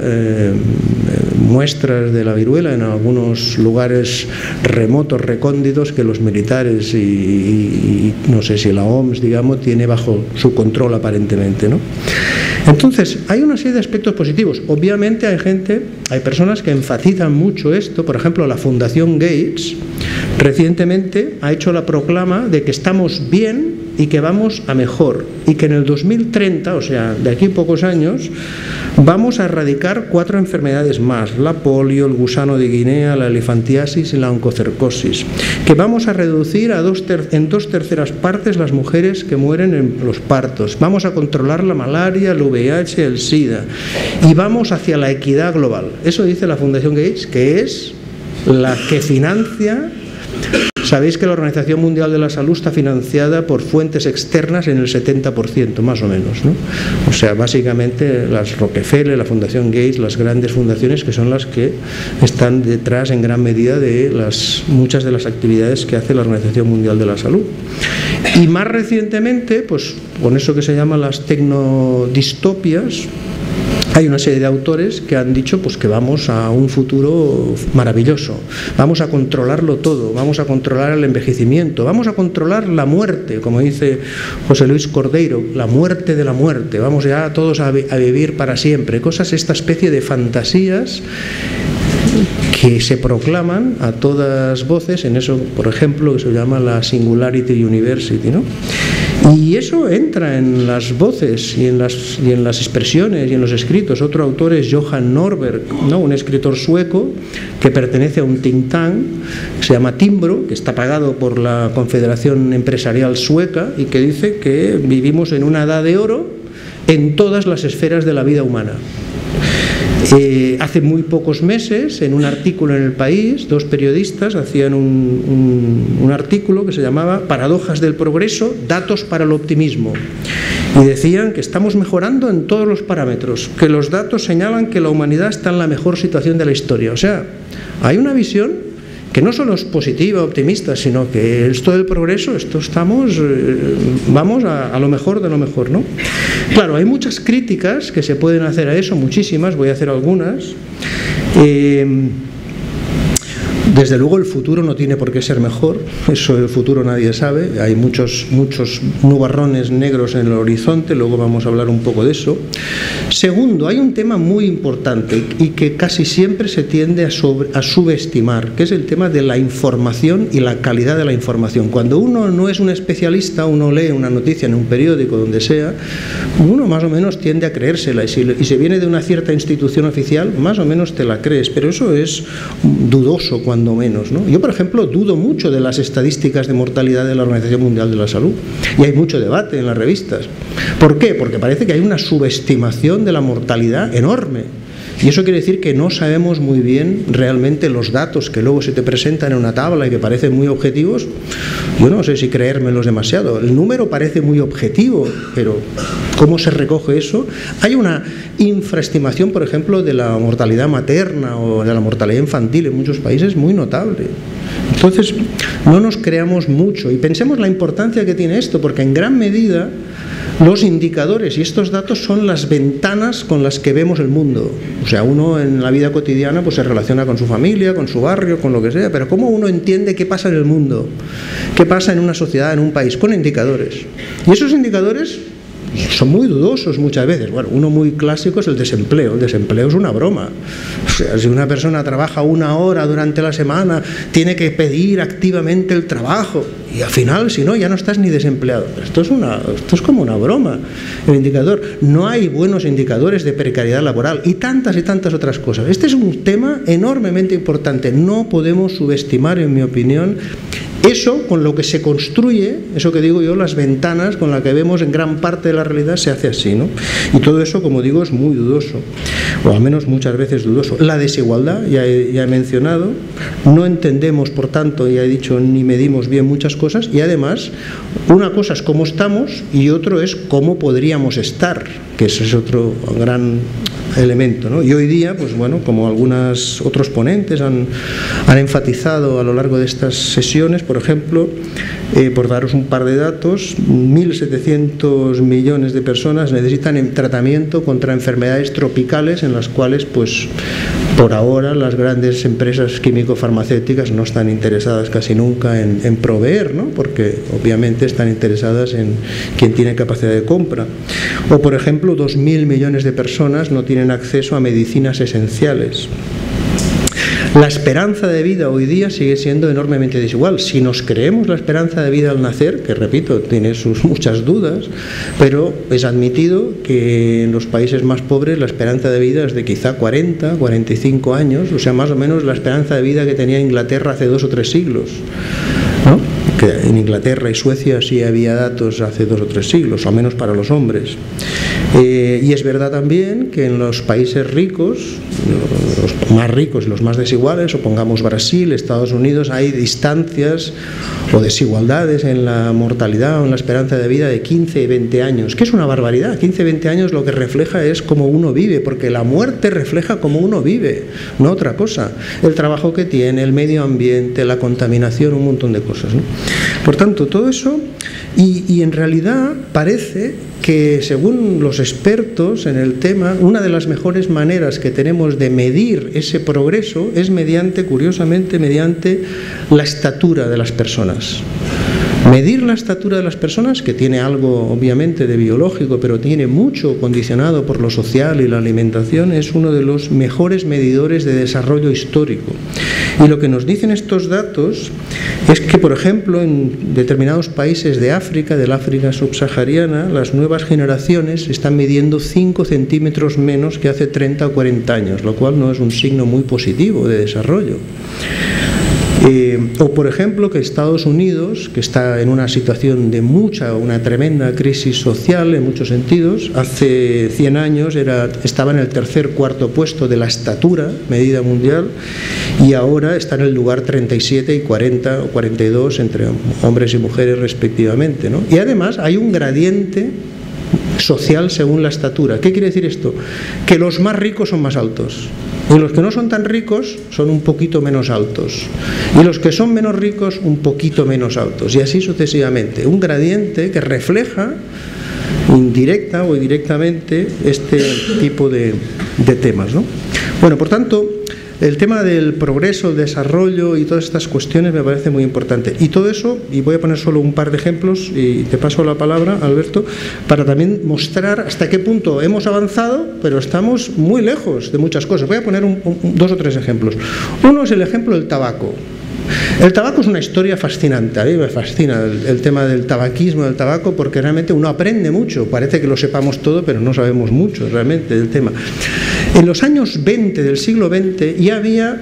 muestras de la viruela en algunos lugares remotos, recónditos, que los militares y no sé si la OMS, digamos, tiene bajo su control aparentemente, ¿no? Entonces, hay una serie de aspectos positivos. Obviamente hay personas que enfatizan mucho esto. Por ejemplo, la Fundación Gates recientemente ha hecho la proclama de que estamos bien y que vamos a mejor, y que en el 2030, o sea, de aquí a pocos años, vamos a erradicar 4 enfermedades más: la polio, el gusano de Guinea, la elefantiasis y la oncocercosis, que vamos a reducir en 2/3 partes las mujeres que mueren en los partos, vamos a controlar la malaria, el VIH, el SIDA, y vamos hacia la equidad global. Eso dice la Fundación Gates, que es la que financia. Sabéis que la Organización Mundial de la Salud está financiada por fuentes externas en el 70%, más o menos, ¿no? O sea, básicamente las Rockefeller, la Fundación Gates, las grandes fundaciones, que son las que están detrás en gran medida de muchas de las actividades que hace la Organización Mundial de la Salud. Y más recientemente, pues con eso que se llama las tecnodistopias, hay una serie de autores que han dicho pues que vamos a un futuro maravilloso, vamos a controlarlo todo, vamos a controlar el envejecimiento, vamos a controlar la muerte, como dice José Luis Cordeiro, la muerte de la muerte, vamos ya todos a vivir para siempre, esta especie de fantasías que se proclaman a todas voces en eso, por ejemplo, que se llama la Singularity University, ¿no? Y eso entra en las voces y en las expresiones y en los escritos. Otro autor es Johan Norberg, ¿no? Un escritor sueco que pertenece a un think tank que se llama Timbro, que está pagado por la Confederación Empresarial Sueca, y que dice que vivimos en una edad de oro en todas las esferas de la vida humana. Hace muy pocos meses, en un artículo en El País, 2 periodistas hacían un artículo que se llamaba Paradojas del progreso, datos para el optimismo, y decían que estamos mejorando en todos los parámetros, que los datos señalan que la humanidad está en la mejor situación de la historia. O sea, hay una visión que no solo es positiva, optimista, sino que esto del progreso, vamos a lo mejor de lo mejor, ¿no? Claro, hay muchas críticas que se pueden hacer a eso, muchísimas, voy a hacer algunas. Desde luego el futuro no tiene por qué ser mejor, eso del futuro nadie sabe, hay muchos nubarrones negros en el horizonte, luego vamos a hablar un poco de eso. Segundo, hay un tema muy importante y que casi siempre se tiende a subestimar, que es el tema de la información y la calidad de la información. Cuando uno no es un especialista, uno lee una noticia en un periódico, donde sea, uno más o menos tiende a creérsela, y si viene de una cierta institución oficial, más o menos te la crees, pero eso es dudoso cuando menos, ¿no? Yo, por ejemplo, dudo mucho de las estadísticas de mortalidad de la Organización Mundial de la Salud, y hay mucho debate en las revistas. ¿Por qué? Porque parece que hay una subestimación de la mortalidad enorme. Y eso quiere decir que no sabemos muy bien realmente los datos que luego se te presentan en una tabla y que parecen muy objetivos. Yo no sé si creérmelos demasiado. El número parece muy objetivo, pero ¿cómo se recoge eso? Hay una infraestimación, por ejemplo, de la mortalidad materna o de la mortalidad infantil en muchos países muy notable. Entonces, no nos creamos mucho y pensemos la importancia que tiene esto, porque en gran medida los indicadores y estos datos son las ventanas con las que vemos el mundo. O sea, uno en la vida cotidiana pues se relaciona con su familia, con su barrio, con lo que sea, pero ¿cómo uno entiende qué pasa en el mundo? ¿Qué pasa en una sociedad, en un país? Con indicadores. Y esos indicadores son muy dudosos muchas veces. Bueno, uno muy clásico es el desempleo. El desempleo es una broma. O sea, si una persona trabaja 1 hora durante la semana, tiene que pedir activamente el trabajo. Y al final, si no, ya no estás ni desempleado. Esto es como una broma, el indicador. No hay buenos indicadores de precariedad laboral y tantas otras cosas. Este es un tema enormemente importante. No podemos subestimar, en mi opinión, eso con lo que se construye, eso que digo yo, las ventanas con las que vemos en gran parte de la realidad se hace así, ¿no? Y todo eso, como digo, es muy dudoso, o al menos muchas veces dudoso. La desigualdad, ya he mencionado, no entendemos, por tanto, ya he dicho, ni medimos bien muchas cosas, y además, una cosa es cómo estamos y otro es cómo podríamos estar, que ese es otro gran elemento, ¿no? Y hoy día, pues bueno, como algunos otros ponentes han enfatizado a lo largo de estas sesiones, por ejemplo, por daros un par de datos, 1.700 millones de personas necesitan tratamiento contra enfermedades tropicales en las cuales, pues, por ahora las grandes empresas químico-farmacéuticas no están interesadas casi nunca en proveer, ¿no? Porque obviamente están interesadas en quien tiene capacidad de compra. O, por ejemplo, 2.000 millones de personas no tienen acceso a medicinas esenciales. La esperanza de vida hoy día sigue siendo enormemente desigual. Si nos creemos la esperanza de vida al nacer, que repito, tiene sus muchas dudas, pero es admitido que en los países más pobres la esperanza de vida es de quizá 40, 45 años, o sea, más o menos la esperanza de vida que tenía Inglaterra hace 2 o 3 siglos, ¿no? Que en Inglaterra y Suecia sí había datos hace 2 o 3 siglos, al menos para los hombres. Y es verdad también que en los países ricos, los más ricos y los más desiguales, o pongamos Brasil, Estados Unidos, hay distancias o desigualdades en la mortalidad o en la esperanza de vida de 15 y 20 años, que es una barbaridad. 15 y 20 años lo que refleja es cómo uno vive, porque la muerte refleja cómo uno vive, no otra cosa. El trabajo que tiene, el medio ambiente, la contaminación, un montón de cosas, ¿no? Por tanto, todo eso, y en realidad parece que, según los expertos en el tema, una de las mejores maneras que tenemos de medir ese progreso es curiosamente, mediante la estatura de las personas. Medir la estatura de las personas, que tiene algo obviamente de biológico, pero tiene mucho condicionado por lo social y la alimentación, es uno de los mejores medidores de desarrollo histórico. Y lo que nos dicen estos datos es que, por ejemplo, en determinados países de África, del África subsahariana, las nuevas generaciones están midiendo 5 centímetros menos que hace 30 o 40 años, lo cual no es un signo muy positivo de desarrollo. O, por ejemplo, que Estados Unidos, que está en una situación de una tremenda crisis social en muchos sentidos, hace 100 años estaba en el tercer, cuarto puesto de la estatura medida mundial, y ahora está en el lugar 37 y 40 o 42 entre hombres y mujeres respectivamente, ¿no? Y además hay un gradiente social según la estatura. ¿Qué quiere decir esto? Que los más ricos son más altos, y los que no son tan ricos son un poquito menos altos, y los que son menos ricos un poquito menos altos, y así sucesivamente. Un gradiente que refleja indirecta o directamente este tipo de temas, ¿no? Bueno, por tanto, el tema del progreso, el desarrollo y todas estas cuestiones me parece muy importante. Y todo eso, y voy a poner solo un par de ejemplos y te paso la palabra, Alberto, para también mostrar hasta qué punto hemos avanzado, pero estamos muy lejos de muchas cosas. Voy a poner dos o tres ejemplos. Uno es el ejemplo del tabaco. El tabaco es una historia fascinante. A mí me fascina el tema del tabaquismo, del tabaco, porque realmente uno aprende mucho. Parece que lo sepamos todo, pero no sabemos mucho realmente del tema. En los años 20 del siglo XX ya había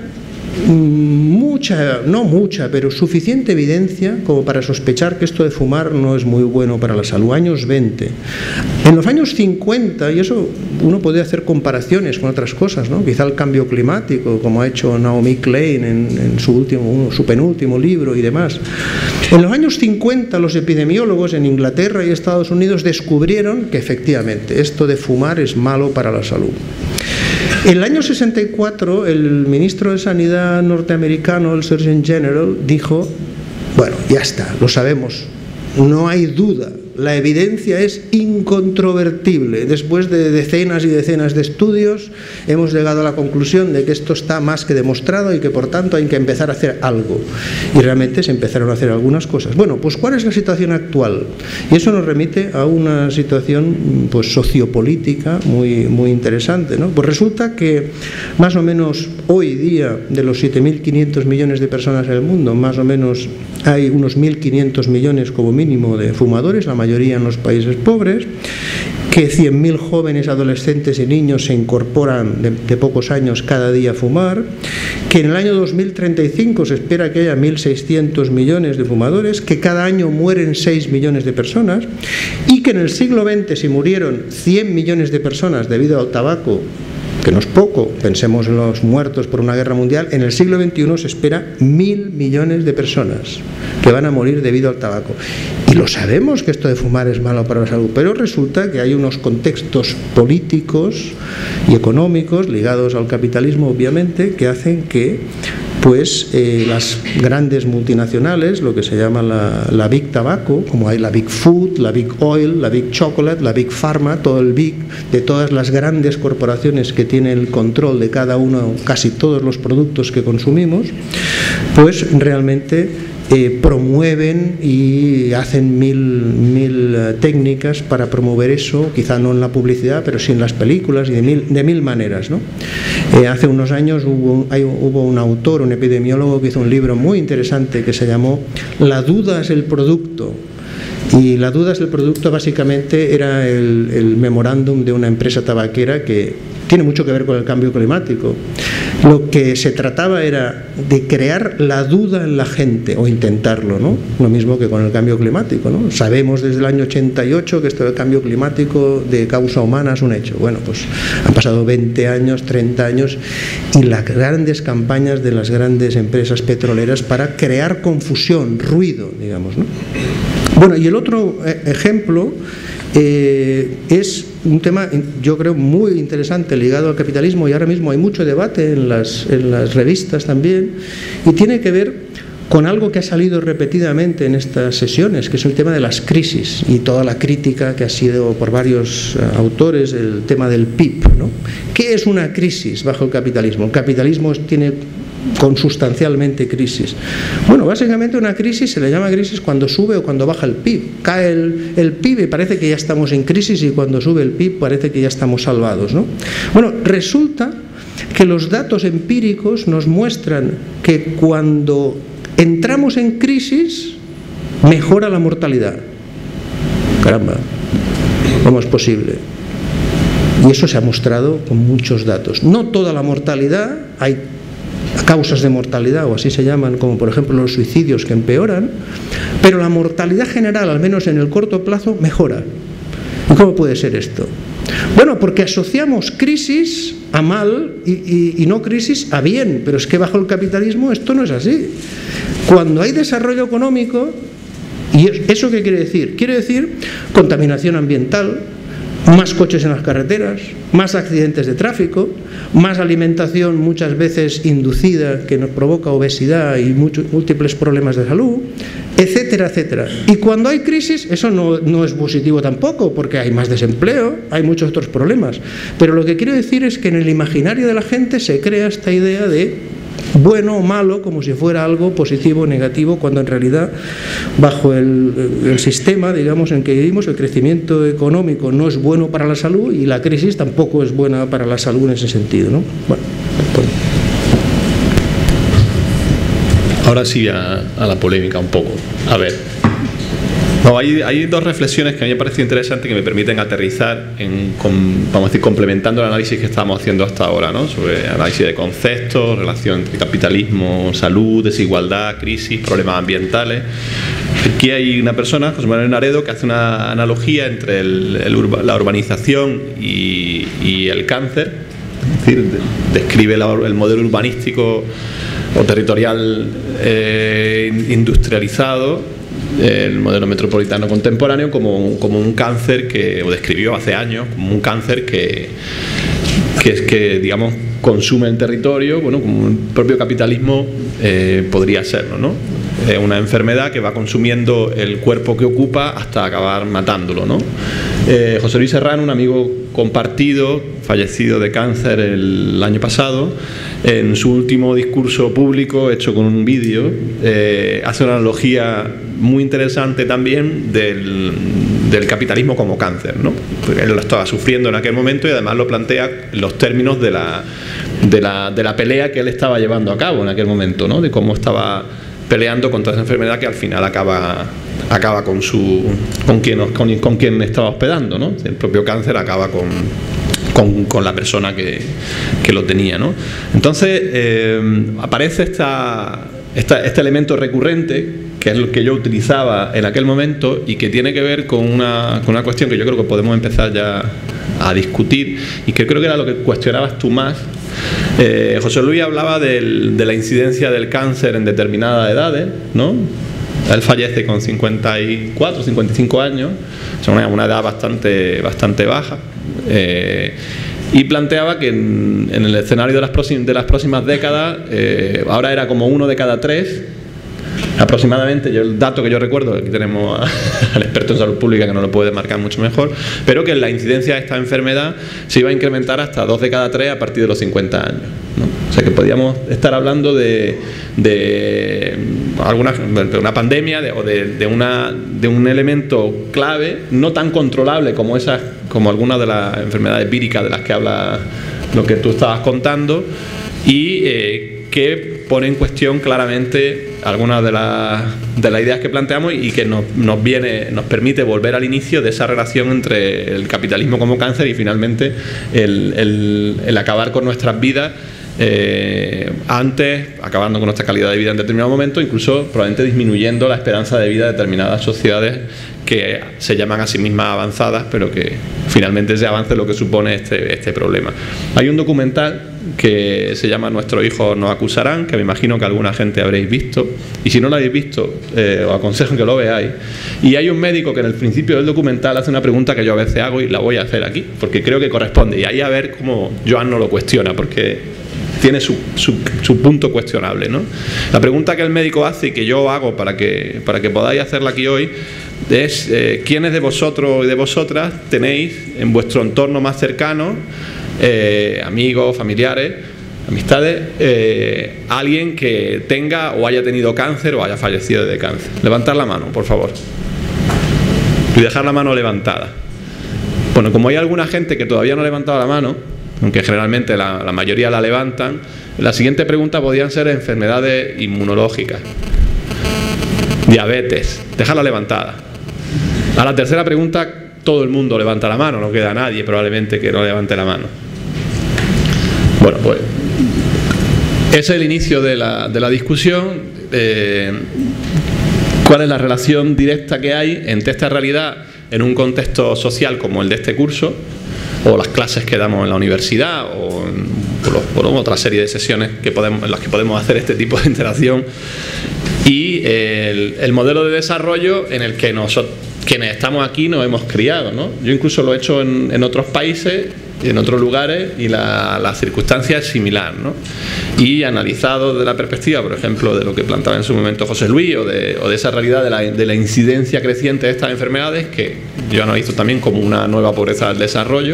no mucha, pero suficiente evidencia como para sospechar que esto de fumar no es muy bueno para la salud. Años 20. En los años 50, y eso uno puede hacer comparaciones con otras cosas, ¿no? Quizá el cambio climático, como ha hecho Naomi Klein en su penúltimo libro y demás. En los años 50 los epidemiólogos en Inglaterra y Estados Unidos descubrieron que efectivamente esto de fumar es malo para la salud. En el año 64, el ministro de Sanidad norteamericano, el Surgeon General, dijo: bueno, ya está, lo sabemos, no hay duda, la evidencia es incontrovertible. Después de decenas y decenas de estudios, hemos llegado a la conclusión de que esto está más que demostrado y que por tanto hay que empezar a hacer algo. Y realmente se empezaron a hacer algunas cosas. Bueno, pues ¿cuál es la situación actual? Y eso nos remite a una situación pues sociopolítica muy interesante, ¿no? Pues resulta que más o menos hoy día, de los 7.500 millones de personas en el mundo, más o menos hay unos 1.500 millones como mínimo de fumadores, la mayoría en los países pobres, que 100.000 jóvenes, adolescentes y niños se incorporan de pocos años cada día a fumar, que en el año 2035 se espera que haya 1.600 millones de fumadores, que cada año mueren 6 millones de personas y que en el siglo XX, si murieron 100 millones de personas debido al tabaco, que no es poco, pensemos en los muertos por una guerra mundial, en el siglo XXI se espera 1.000 millones de personas que van a morir debido al tabaco. Y lo sabemos que esto de fumar es malo para la salud, pero resulta que hay unos contextos políticos y económicos ligados al capitalismo, obviamente, que hacen que las grandes multinacionales, lo que se llama la Big Tobacco, como hay la Big Food, la Big Oil, la Big Chocolate, la Big Pharma, todo el Big, de todas las grandes corporaciones que tienen el control de cada uno, casi todos los productos que consumimos, pues realmente promueven y hacen mil técnicas para promover eso, quizá no en la publicidad, pero sí en las películas y de mil maneras, ¿no? Hace unos años hubo un autor, un epidemiólogo, que hizo un libro muy interesante que se llamó La duda es el producto. Y la duda es el producto, básicamente era el memorándum de una empresa tabaquera que tiene mucho que ver con el cambio climático. Lo que se trataba era de crear la duda en la gente, o intentarlo, ¿no? Lo mismo que con el cambio climático, ¿no? Sabemos desde el año 88 que esto del cambio climático de causa humana es un hecho. Bueno, pues han pasado 20 años, 30 años, y las grandes campañas de las grandes empresas petroleras para crear confusión, ruido, digamos, ¿no? Bueno, y el otro ejemplo es un tema, yo creo, muy interesante ligado al capitalismo, y ahora mismo hay mucho debate en las revistas también, y tiene que ver con algo que ha salido repetidamente en estas sesiones, que es el tema de las crisis y toda la crítica que ha sido por varios autores, el tema del PIB, ¿no? ¿Qué es una crisis bajo el capitalismo? El capitalismo tiene consustancialmente crisis. Bueno, básicamente una crisis se le llama crisis cuando sube o cuando baja el PIB. Cae el PIB y parece que ya estamos en crisis, y cuando sube el PIB parece que ya estamos salvados, ¿no? Bueno, resulta que los datos empíricos nos muestran que cuando entramos en crisis mejora la mortalidad. Caramba, ¿cómo es posible? Y eso se ha mostrado con muchos datos. No toda la mortalidad, hay causas de mortalidad, o así se llaman, como por ejemplo los suicidios, que empeoran, pero la mortalidad general, al menos en el corto plazo, mejora. ¿Y cómo puede ser esto? Bueno, porque asociamos crisis a mal y no crisis a bien, pero es que bajo el capitalismo esto no es así. Cuando hay desarrollo económico, ¿y eso qué quiere decir? Quiere decir contaminación ambiental, más coches en las carreteras, más accidentes de tráfico, más alimentación muchas veces inducida que nos provoca obesidad y múltiples problemas de salud, etcétera, etcétera. Y cuando hay crisis, eso no es positivo tampoco, porque hay más desempleo, hay muchos otros problemas. Pero lo que quiero decir es que en el imaginario de la gente se crea esta idea de bueno o malo, como si fuera algo positivo o negativo, cuando en realidad, bajo el sistema, digamos, en que vivimos, el crecimiento económico no es bueno para la salud y la crisis tampoco es buena para la salud en ese sentido, ¿no? Bueno, pues. Ahora sí a la polémica un poco. A ver, no, hay dos reflexiones que a mí me parecen interesantes que me permiten aterrizar, vamos a decir, complementando el análisis que estamos haciendo hasta ahora, ¿no? Sobre análisis de conceptos, relación entre capitalismo, salud, desigualdad, crisis, problemas ambientales. Aquí hay una persona, José Manuel Naredo, que hace una analogía entre la urbanización y el cáncer. Es decir, describe el modelo urbanístico o territorial industrializado, el modelo metropolitano contemporáneo, como un cáncer o describió hace años como un cáncer que digamos consume el territorio, bueno, como el propio capitalismo podría serlo, ¿no? Es una enfermedad que va consumiendo el cuerpo que ocupa hasta acabar matándolo, ¿no? José Luis Serrano, un amigo compartido, fallecido de cáncer el año pasado, en su último discurso público, hecho con un vídeo, hace una analogía muy interesante también del capitalismo como cáncer, ¿no? Porque él lo estaba sufriendo en aquel momento y además lo plantea en los términos de la pelea que él estaba llevando a cabo en aquel momento, ¿no? De cómo estaba peleando contra esa enfermedad que al final acaba con quien estaba hospedando, ¿no? El propio cáncer acaba con la persona que lo tenía, ¿no? Entonces aparece este elemento recurrente, que es el que yo utilizaba en aquel momento y que tiene que ver con una cuestión que yo creo que podemos empezar ya a discutir y que creo que era lo que cuestionabas tú más. José Luis hablaba de la incidencia del cáncer en determinadas edades, ¿no? Él fallece con 54, 55 años, o sea, una edad bastante baja, y planteaba que en el escenario de las próximas décadas, ahora era como 1 de cada 3, aproximadamente. El dato que yo recuerdo, aquí tenemos al experto en salud pública que nos lo puede marcar mucho mejor, pero que la incidencia de esta enfermedad se iba a incrementar hasta 2 de cada 3 a partir de los 50 años, ¿no? O sea que podríamos estar hablando de una pandemia o de un elemento clave no tan controlable como algunas de las enfermedades víricas de las que habla lo que tú estabas contando, y que pone en cuestión claramente algunas de las ideas que planteamos y que nos permite volver al inicio de esa relación entre el capitalismo como cáncer y finalmente el acabar con nuestras vidas, antes, acabando con nuestra calidad de vida en determinado momento, incluso probablemente disminuyendo la esperanza de vida de determinadas sociedades que se llaman a sí mismas avanzadas, pero que finalmente ese avance es lo que supone este problema. Hay un documental que se llama Nuestros hijos nos acusarán, que me imagino que alguna gente habréis visto, y si no lo habéis visto, os aconsejo que lo veáis. Y hay un médico que en el principio del documental hace una pregunta que yo a veces hago y la voy a hacer aquí, porque creo que corresponde, y ahí a ver cómo Joan no lo cuestiona, porque tiene su punto cuestionable, ¿no? La pregunta que el médico hace y que yo hago para que podáis hacerla aquí hoy es ¿quiénes de vosotros y de vosotras tenéis en vuestro entorno más cercano, amigos, familiares, amistades, alguien que tenga o haya tenido cáncer o haya fallecido de cáncer? Levantad la mano, por favor, y dejar la mano levantada. Bueno, como hay alguna gente que todavía no ha levantado la mano, aunque generalmente la mayoría la levantan, la siguiente pregunta podrían ser enfermedades inmunológicas, diabetes, dejarla levantada. A la tercera pregunta todo el mundo levanta la mano, no queda nadie probablemente que no levante la mano. Bueno, pues ese es el inicio de la discusión. ¿Cuál es la relación directa que hay entre esta realidad en un contexto social como el de este curso, o las clases que damos en la universidad, o por otra serie de sesiones en las que podemos hacer este tipo de interacción, y el modelo de desarrollo en el que nosotros, quienes estamos aquí, nos hemos criado, ¿no? Yo incluso lo he hecho en otros países, en otros lugares y la circunstancia es similar, ¿no? Y analizado desde la perspectiva, por ejemplo, de lo que planteaba en su momento José Luis o de esa realidad de la incidencia creciente de estas enfermedades, que yo analizo también como una nueva pobreza del desarrollo,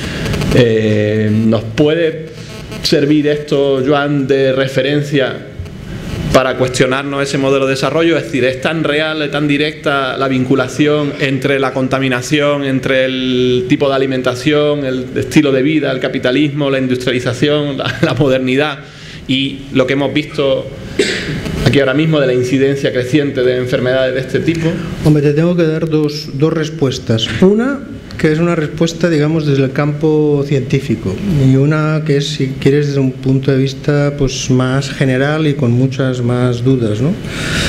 ¿nos puede servir esto, Joan, de referencia para cuestionarnos ese modelo de desarrollo? Es decir, ¿es tan real, tan directa la vinculación entre la contaminación, entre el tipo de alimentación, el estilo de vida, el capitalismo, la industrialización, la modernidad y lo que hemos visto aquí ahora mismo de la incidencia creciente de enfermedades de este tipo? Hombre, te tengo que dar dos respuestas. Una, que es una respuesta, digamos, desde el campo científico, y una que es, si quieres, desde un punto de vista pues más general y con muchas más dudas, ¿no?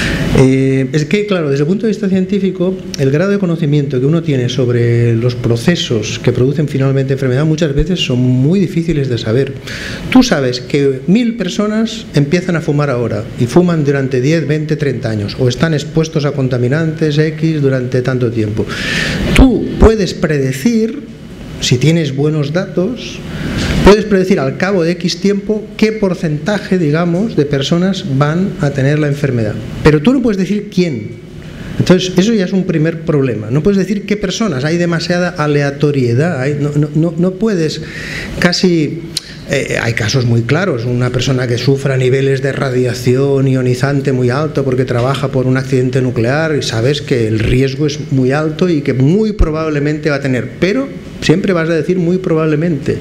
Es que, claro, desde el punto de vista científico, el grado de conocimiento que uno tiene sobre los procesos que producen finalmente enfermedad muchas veces son muy difíciles de saber. Tú sabes que 1000 personas empiezan a fumar ahora y fuman durante 10, 20, 30 años, o están expuestos a contaminantes X durante tanto tiempo. Tú puedes predecir, si tienes buenos datos, puedes predecir al cabo de X tiempo qué porcentaje, digamos, de personas van a tener la enfermedad. Pero tú no puedes decir quién. Entonces, eso ya es un primer problema. No puedes decir qué personas, hay demasiada aleatoriedad, no puedes casi... hay casos muy claros, una persona que sufra niveles de radiación ionizante muy alto porque trabaja por un accidente nuclear y sabes que el riesgo es muy alto y que muy probablemente va a tener, pero siempre vas a decir muy probablemente.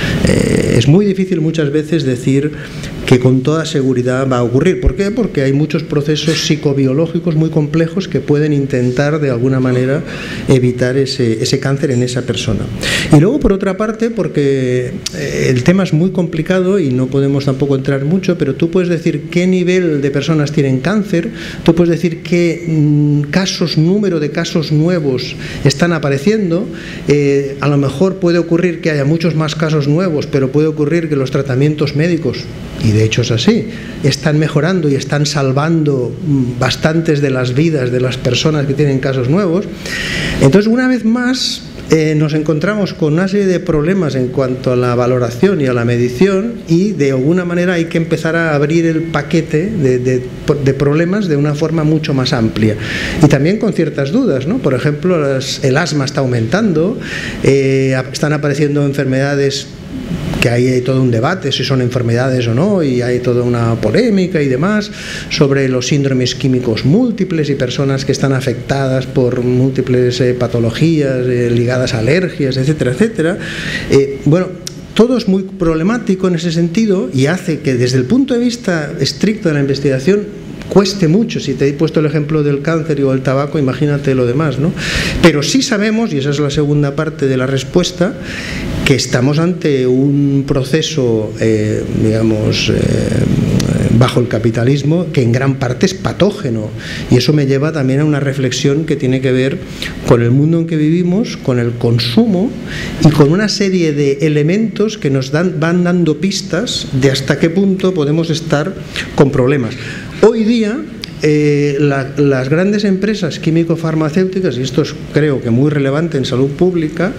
Es muy difícil muchas veces decir que con toda seguridad va a ocurrir. ¿Por qué? Porque hay muchos procesos psicobiológicos muy complejos que pueden intentar de alguna manera evitar ese cáncer en esa persona. Y luego, por otra parte, porque el tema es muy complicado y no podemos tampoco entrar mucho, pero tú puedes decir qué nivel de personas tienen cáncer, tú puedes decir qué número de casos nuevos están apareciendo. A lo mejor puede ocurrir que haya muchos más casos nuevos, pero puede ocurrir que los tratamientos médicos, y de hecho es así, están mejorando y están salvando bastantes de las vidas de las personas que tienen casos nuevos. Entonces, una vez más, nos encontramos con una serie de problemas en cuanto a la valoración y a la medición, y de alguna manera hay que empezar a abrir el paquete de problemas de una forma mucho más amplia y también con ciertas dudas, ¿no? Por ejemplo, el asma está aumentando, están apareciendo enfermedades que ahí hay todo un debate si son enfermedades o no, y hay toda una polémica y demás sobre los síndromes químicos múltiples y personas que están afectadas por múltiples patologías ligadas a alergias, etcétera, etcétera. Bueno, todo es muy problemático en ese sentido y hace que desde el punto de vista estricto de la investigación cueste mucho. Si te he puesto el ejemplo del cáncer o el tabaco, imagínate lo demás, ¿no? Pero sí sabemos, y esa es la segunda parte de la respuesta, que estamos ante un proceso, digamos, bajo el capitalismo, que en gran parte es patógeno, y eso me lleva también a una reflexión que tiene que ver con el mundo en que vivimos, con el consumo y con una serie de elementos que nos van dando pistas de hasta qué punto podemos estar con problemas. Hoy día las grandes empresas químico-farmacéuticas, y esto es creo que muy relevante en salud pública,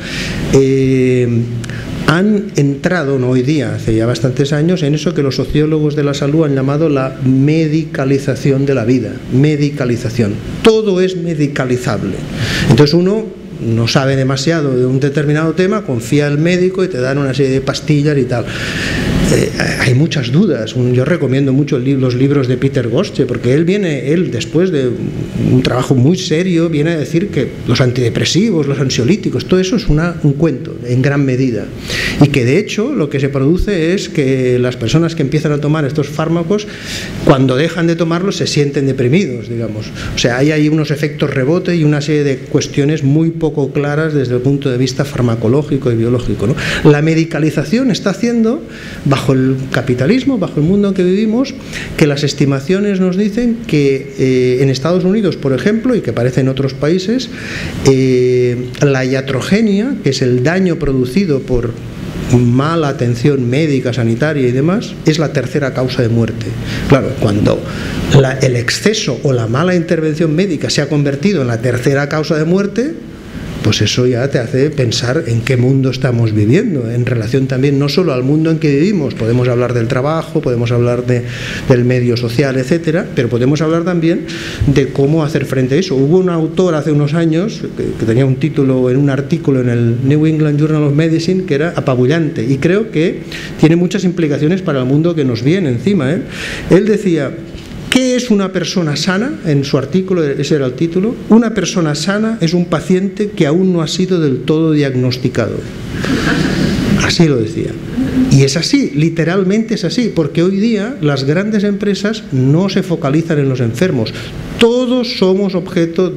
han entrado, no hoy día, hace ya bastantes años, en eso que los sociólogos de la salud han llamado la medicalización de la vida. Medicalización. Todo es medicalizable. Entonces uno no sabe demasiado de un determinado tema, confía al médico y te dan una serie de pastillas y tal. Hay muchas dudas. Yo recomiendo mucho los libros de Peter Gosche, porque él después de un trabajo muy serio viene a decir que los antidepresivos, los ansiolíticos, todo eso es un cuento en gran medida, y que de hecho lo que se produce es que las personas que empiezan a tomar estos fármacos, cuando dejan de tomarlos se sienten deprimidos, digamos. O sea, hay ahí unos efectos rebote y una serie de cuestiones muy poco claras desde el punto de vista farmacológico y biológico, ¿no? La medicalización está haciendo, bajo el capitalismo, bajo el mundo en que vivimos, que las estimaciones nos dicen que en Estados Unidos, por ejemplo, y que aparece en otros países, la iatrogenia, que es el daño producido por mala atención médica, sanitaria y demás, es la tercera causa de muerte. Claro, cuando el exceso o la mala intervención médica se ha convertido en la tercera causa de muerte, pues eso ya te hace pensar en qué mundo estamos viviendo, en relación también no solo al mundo en que vivimos, podemos hablar del trabajo, podemos hablar del medio social, etcétera, pero podemos hablar también de cómo hacer frente a eso. Hubo un autor hace unos años que tenía un título en un artículo en el New England Journal of Medicine que era apabullante, y creo que tiene muchas implicaciones para el mundo que nos viene encima, ¿eh? Él decía: ¿qué es una persona sana? En su artículo, ese era el título: una persona sana es un paciente que aún no ha sido del todo diagnosticado. Así lo decía. Y es así, literalmente es así, porque hoy día las grandes empresas no se focalizan en los enfermos. Todos somos objetivo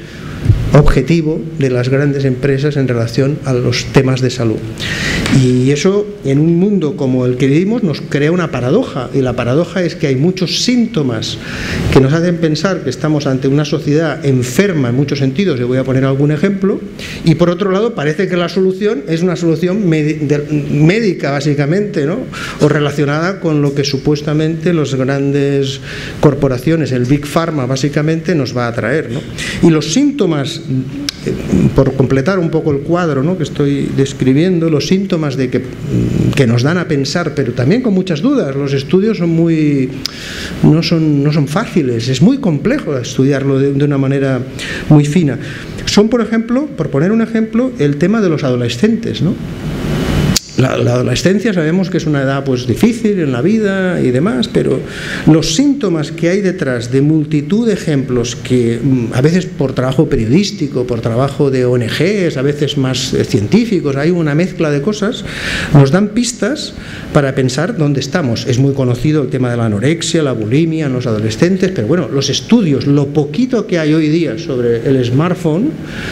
de las grandes empresas en relación a los temas de salud. Y eso, en un mundo como el que vivimos, nos crea una paradoja, y la paradoja es que hay muchos síntomas que nos hacen pensar que estamos ante una sociedad enferma en muchos sentidos, y voy a poner algún ejemplo, y por otro lado parece que la solución es una solución médica, básicamente, ¿no? O relacionada con lo que supuestamente las grandes corporaciones, el Big Pharma, básicamente nos va a traer, ¿no? Y los síntomas, por completar un poco el cuadro, ¿no?, que estoy describiendo, los síntomas que nos dan a pensar, pero también con muchas dudas. Los estudios no son fáciles, es muy complejo estudiarlo de una manera muy fina. Son, por ejemplo, por poner un ejemplo, el tema de los adolescentes, ¿no? La adolescencia sabemos que es una edad pues difícil en la vida y demás, pero los síntomas que hay detrás de multitud de ejemplos que a veces por trabajo periodístico, por trabajo de ONGs, a veces más científicos, hay una mezcla de cosas, nos dan pistas para pensar dónde estamos. Es muy conocido el tema de la anorexia, la bulimia en los adolescentes, pero bueno, los estudios, lo poquito que hay hoy día sobre el smartphone,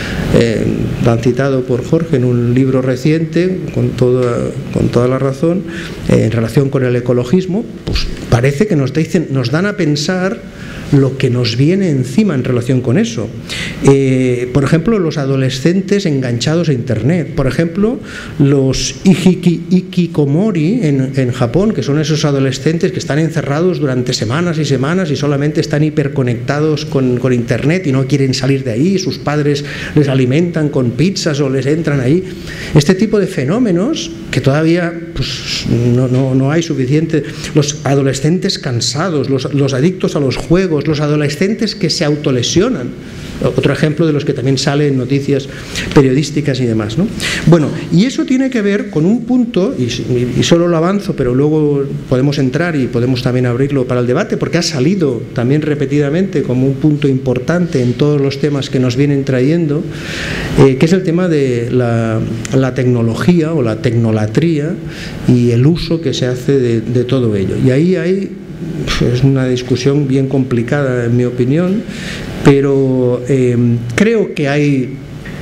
lo han citado por Jorge en un libro reciente, con toda la razón, en relación con el ecologismo, pues parece que nos dan a pensar lo que nos viene encima en relación con eso. Por ejemplo, los adolescentes enganchados a Internet. Por ejemplo, los hikikomori en Japón, que son esos adolescentes que están encerrados durante semanas y semanas y solamente están hiperconectados con Internet y no quieren salir de ahí, sus padres les alimentan con pizzas o les entran ahí. Este tipo de fenómenos que todavía pues, no hay suficiente. Los adolescentes cansados, los adictos a los juegos, los adolescentes que se autolesionan. Otro ejemplo de los que también salen noticias periodísticas y demás, ¿no? Bueno, y eso tiene que ver con un punto, y solo lo avanzo, pero luego podemos entrar y podemos también abrirlo para el debate, porque ha salido también repetidamente como un punto importante en todos los temas que nos vienen trayendo, que es el tema de la tecnología o la tecnolatría y el uso que se hace de todo ello. Y ahí es una discusión bien complicada, en mi opinión, pero creo que hay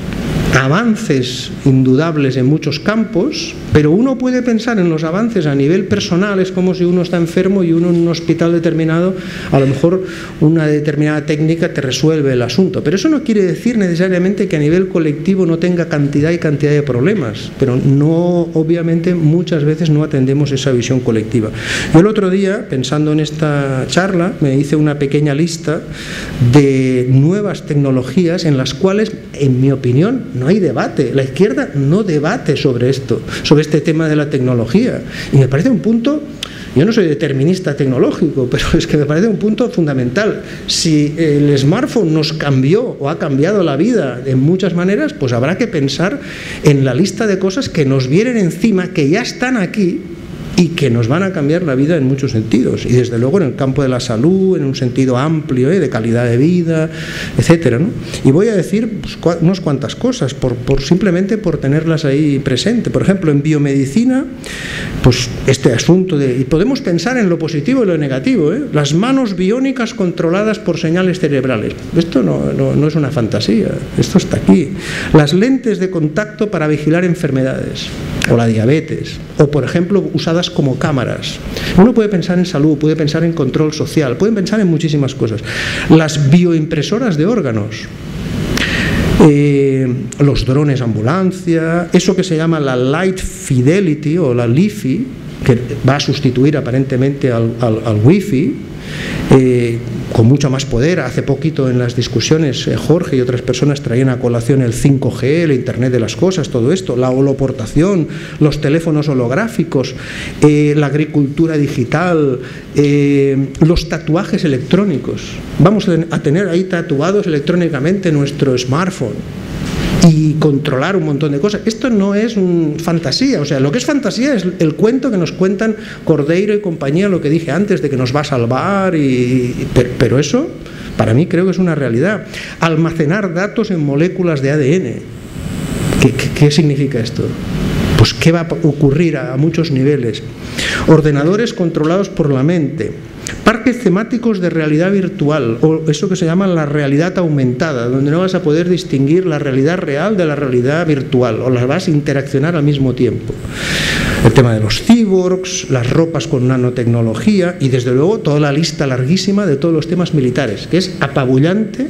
avances indudables en muchos campos, pero uno puede pensar en los avances a nivel personal. Es como si uno está enfermo y uno en un hospital determinado, a lo mejor una determinada técnica te resuelve el asunto, pero eso no quiere decir necesariamente que a nivel colectivo no tenga cantidad y cantidad de problemas, pero no, obviamente muchas veces no atendemos esa visión colectiva. Yo el otro día, pensando en esta charla, me hice una pequeña lista de nuevas tecnologías en las cuales, en mi opinión, no hay debate. La izquierda no debate sobre esto, sobre este tema de la tecnología. Y me parece un punto, yo no soy determinista tecnológico, pero es que me parece un punto fundamental. Si el smartphone nos cambió o ha cambiado la vida en muchas maneras, pues habrá que pensar en la lista de cosas que nos vienen encima, que ya están aquí, y que nos van a cambiar la vida en muchos sentidos, y desde luego en el campo de la salud, en un sentido amplio, de calidad de vida, etcétera, ¿no? Y voy a decir pues, unas cuantas cosas, simplemente por tenerlas ahí presente. Por ejemplo, en biomedicina, pues este asunto y podemos pensar en lo positivo y lo negativo, las manos biónicas controladas por señales cerebrales. Esto no es una fantasía, esto está aquí. Las lentes de contacto para vigilar enfermedades, o la diabetes, o por ejemplo usadas como cámaras. Uno puede pensar en salud, puede pensar en control social, pueden pensar en muchísimas cosas. Las bioimpresoras de órganos, los drones ambulancia, eso que se llama la Light Fidelity o la LiFi, que va a sustituir aparentemente al Wi-Fi, con mucho más poder. Hace poquito en las discusiones Jorge y otras personas traían a colación el 5G, el Internet de las cosas, todo esto, la holoportación, los teléfonos holográficos, la agricultura digital, los tatuajes electrónicos. Vamos a tener ahí tatuados electrónicamente nuestro smartphone y controlar un montón de cosas. Esto no es fantasía, o sea, lo que es fantasía es el cuento que nos cuentan Cordeiro y compañía, lo que dije antes, de que nos va a salvar, pero eso, para mí, creo que es una realidad. Almacenar datos en moléculas de ADN. ¿Qué significa esto? Pues qué va a ocurrir a muchos niveles. Ordenadores controlados por la mente. Parques temáticos de realidad virtual, o eso que se llama la realidad aumentada, donde no vas a poder distinguir la realidad real de la realidad virtual, o las vas a interaccionar al mismo tiempo. El tema de los cyborgs, las ropas con nanotecnología y desde luego toda la lista larguísima de todos los temas militares, que es apabullante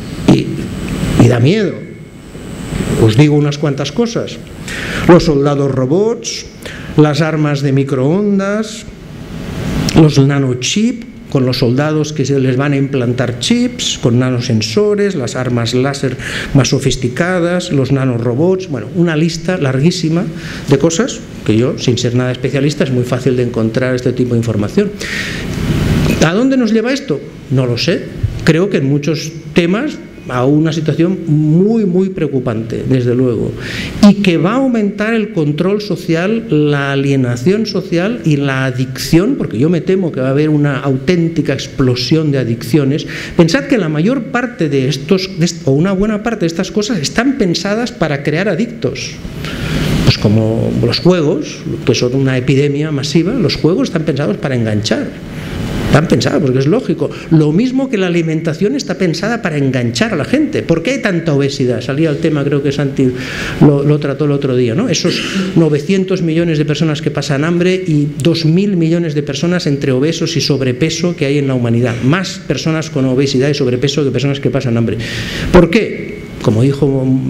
y da miedo. Os digo unas cuantas cosas. Los soldados robots, las armas de microondas, los nanochips, con los soldados que se les van a implantar chips, con nanosensores, las armas láser más sofisticadas, los nanorobots, bueno, una lista larguísima de cosas que yo, sin ser nada especialista, es muy fácil de encontrar este tipo de información. ¿A dónde nos lleva esto? No lo sé. Creo que en muchos temas a una situación muy, muy preocupante, desde luego, y que va a aumentar el control social, la alienación social y la adicción, porque yo me temo que va a haber una auténtica explosión de adicciones. Pensad que la mayor parte de estos, o una buena parte de estas cosas, están pensadas para crear adictos. Pues como los juegos, que son una epidemia masiva, los juegos están pensados para enganchar. Están pensados, porque es lógico. Lo mismo que la alimentación está pensada para enganchar a la gente. ¿Por qué hay tanta obesidad? Salía el tema, creo que Santi lo trató el otro día, ¿no? Esos 900 millones de personas que pasan hambre y 2.000 millones de personas entre obesos y sobrepeso que hay en la humanidad. Más personas con obesidad y sobrepeso que personas que pasan hambre. ¿Por qué? Como dijo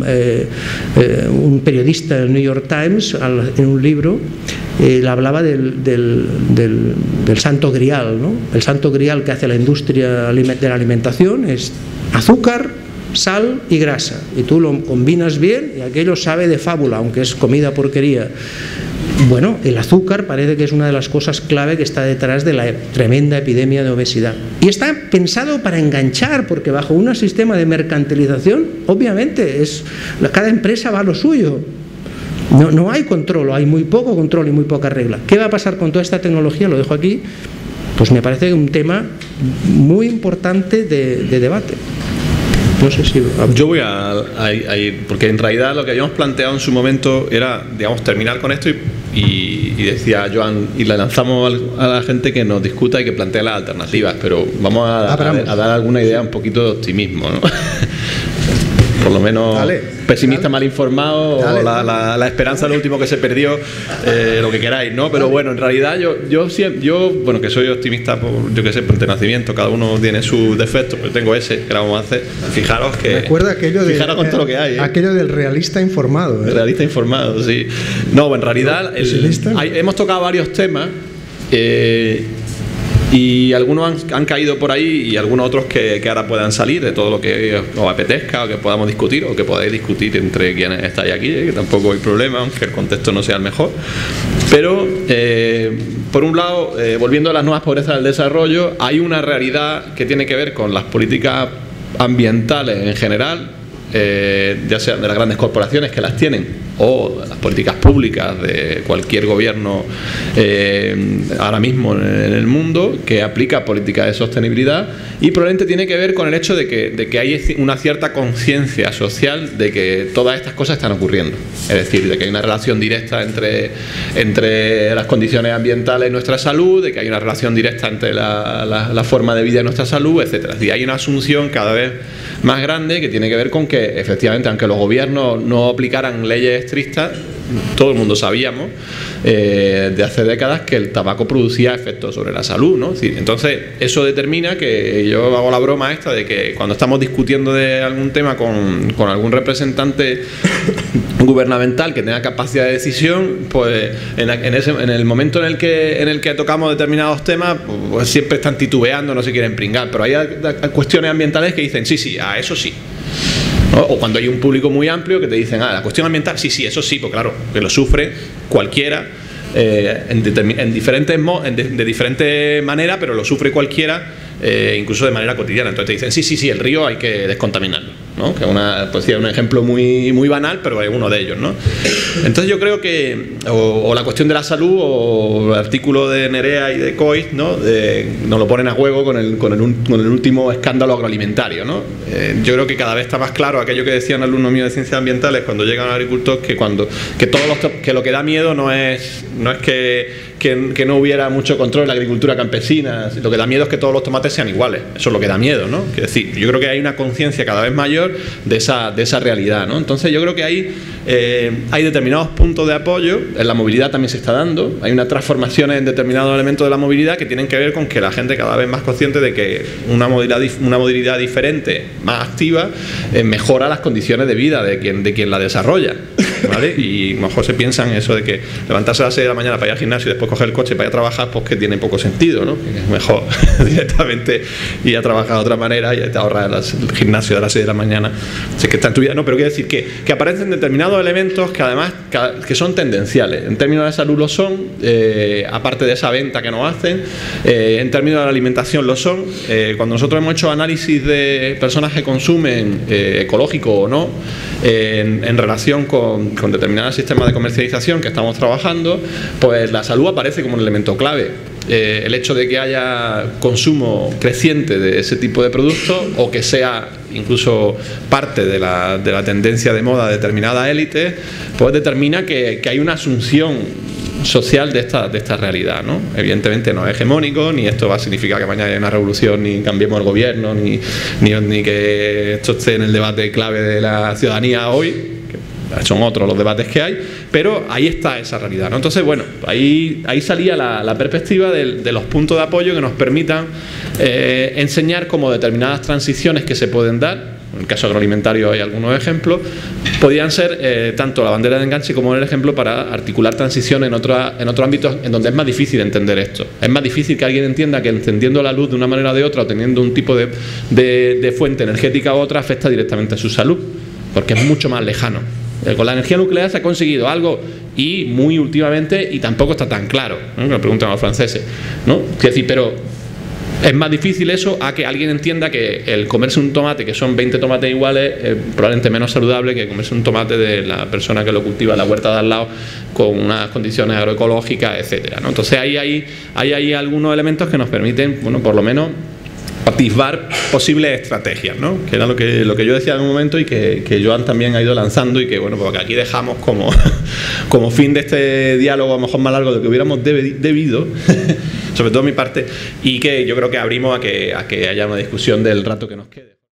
un periodista del New York Times en un libro, él hablaba del santo grial, ¿no? El santo grial que hace la industria de la alimentación es azúcar, sal y grasa, y tú lo combinas bien y aquello sabe de fábula, aunque es comida porquería. Bueno, el azúcar parece que es una de las cosas clave que está detrás de la tremenda epidemia de obesidad. Y está pensado para enganchar, porque bajo un sistema de mercantilización, obviamente, cada empresa va a lo suyo. No hay control, hay muy poco control y muy poca regla. ¿Qué va a pasar con toda esta tecnología? Lo dejo aquí. Pues me parece un tema muy importante de debate. No sé si... Yo voy a ir, porque en realidad lo que habíamos planteado en su momento era, digamos, terminar con esto y decía Joan, y le lanzamos a la gente que nos discuta y que plantee las alternativas, pero vamos a dar alguna idea un poquito de optimismo, ¿no? Por lo menos pesimista, mal informado, o la esperanza es lo último que se perdió, lo que queráis, ¿no? Pero bueno, en realidad yo bueno, que soy optimista por nacimiento, cada uno tiene sus defectos, pero tengo ese, que la vamos a hacer. Fijaros que... Recuerda aquello con todo lo que hay, ¿eh? Aquello del realista informado. El realista informado, sí. No, en realidad hemos tocado varios temas, y algunos han caído por ahí y algunos otros que ahora puedan salir de todo lo que os apetezca o que podamos discutir o que podáis discutir entre quienes estáis aquí, que tampoco hay problema, aunque el contexto no sea el mejor. Pero, por un lado, volviendo a las nuevas pobrezas del desarrollo, hay una realidad que tiene que ver con las políticas ambientales en general, ya sea de las grandes corporaciones que las tienen o las políticas públicas de cualquier gobierno ahora mismo en el mundo que aplica políticas de sostenibilidad, y probablemente tiene que ver con el hecho de que hay una cierta conciencia social de que todas estas cosas están ocurriendo, es decir, de que hay una relación directa entre las condiciones ambientales y nuestra salud, de que hay una relación directa entre la forma de vida y nuestra salud, etcétera. Y hay una asunción cada vez más grande que tiene que ver con que efectivamente, aunque los gobiernos no aplicaran leyes estrictas, todo el mundo sabíamos de hace décadas que el tabaco producía efectos sobre la salud, ¿no? Entonces eso determina que yo hago la broma esta de que cuando estamos discutiendo de algún tema con algún representante gubernamental que tenga capacidad de decisión, pues en el momento en el que tocamos determinados temas, pues siempre están titubeando, no se quieren pringar, pero hay cuestiones ambientales que dicen sí, a eso sí, ¿no? O cuando hay un público muy amplio que te dicen, la cuestión ambiental, sí, eso sí, pues claro, que lo sufre cualquiera, de diferente manera, pero lo sufre cualquiera, incluso de manera cotidiana. Entonces te dicen, sí, el río hay que descontaminarlo, ¿no? Que pues, sí, es un ejemplo muy banal, pero es uno de ellos, ¿no? Entonces yo creo que, o la cuestión de la salud, o el artículo de Nerea y de Coix, ¿no? Nos lo ponen a juego con el último escándalo agroalimentario, ¿no? Yo creo que cada vez está más claro aquello que decían alumnos míos de ciencias ambientales cuando llegan a agricultor, que lo que da miedo no es que no hubiera mucho control en la agricultura campesina, lo que da miedo es que todos los tomates sean iguales. Eso es lo que da miedo, ¿no? Es decir, yo creo que hay una conciencia cada vez mayor de esa realidad, ¿no? Entonces yo creo que hay determinados puntos de apoyo. En la movilidad también se está dando, hay unas transformaciones en determinados elementos de la movilidad que tienen que ver con que la gente cada vez más consciente de que una movilidad diferente, más activa, mejora las condiciones de vida de quien la desarrolla, ¿vale? Y a lo mejor se piensa en eso de que levantarse a las 6 de la mañana para ir al gimnasio y después coger el coche para ir a trabajar, pues que tiene poco sentido, ¿no? Que es mejor directamente ir a trabajar de otra manera y te ahorras el gimnasio de las 6 de la mañana. Así que está en tu vida, no, pero quiero decir que aparecen determinados elementos que además que son tendenciales. En términos de salud lo son, aparte de esa venta que nos hacen, en términos de la alimentación lo son. Cuando nosotros hemos hecho análisis de personas que consumen ecológico o no, en relación con determinados sistemas de comercialización que estamos trabajando, pues la salud aparece como un elemento clave. El hecho de que haya consumo creciente de ese tipo de productos, o que sea incluso parte de la tendencia de moda de determinada élite, pues determina que hay una asunción social de esta realidad, ¿no? Evidentemente no es hegemónico, ni esto va a significar que mañana haya una revolución, ni cambiemos el gobierno, ni que esto esté en el debate clave de la ciudadanía hoy, que son otros los debates que hay, pero ahí está esa realidad, ¿no? Entonces, bueno, ahí salía la perspectiva de los puntos de apoyo que nos permitan enseñar cómo determinadas transiciones que se pueden dar. En el caso agroalimentario hay algunos ejemplos, podían ser tanto la bandera de enganche como el ejemplo para articular transición en otros ámbitos en donde es más difícil entender esto. Es más difícil que alguien entienda que encendiendo la luz de una manera o de otra, o teniendo un tipo de fuente energética u otra, afecta directamente a su salud, porque es mucho más lejano. Con la energía nuclear se ha conseguido algo, y muy últimamente, y tampoco está tan claro, ¿no? Me preguntan a los franceses, ¿no? Quiero decir, pero es más difícil eso a que alguien entienda que el comerse un tomate, que son 20 tomates iguales, es probablemente menos saludable que comerse un tomate de la persona que lo cultiva en la huerta de al lado, con unas condiciones agroecológicas, etcétera, ¿no? Entonces hay algunos elementos que nos permiten, bueno, por lo menos atisbar posibles estrategias, ¿no? Que era lo que yo decía en un momento, y que Joan también ha ido lanzando, y que, bueno, porque aquí dejamos como fin de este diálogo, a lo mejor más largo de lo que hubiéramos debido, sobre todo mi parte, y que yo creo que abrimos a que haya una discusión del rato que nos quede.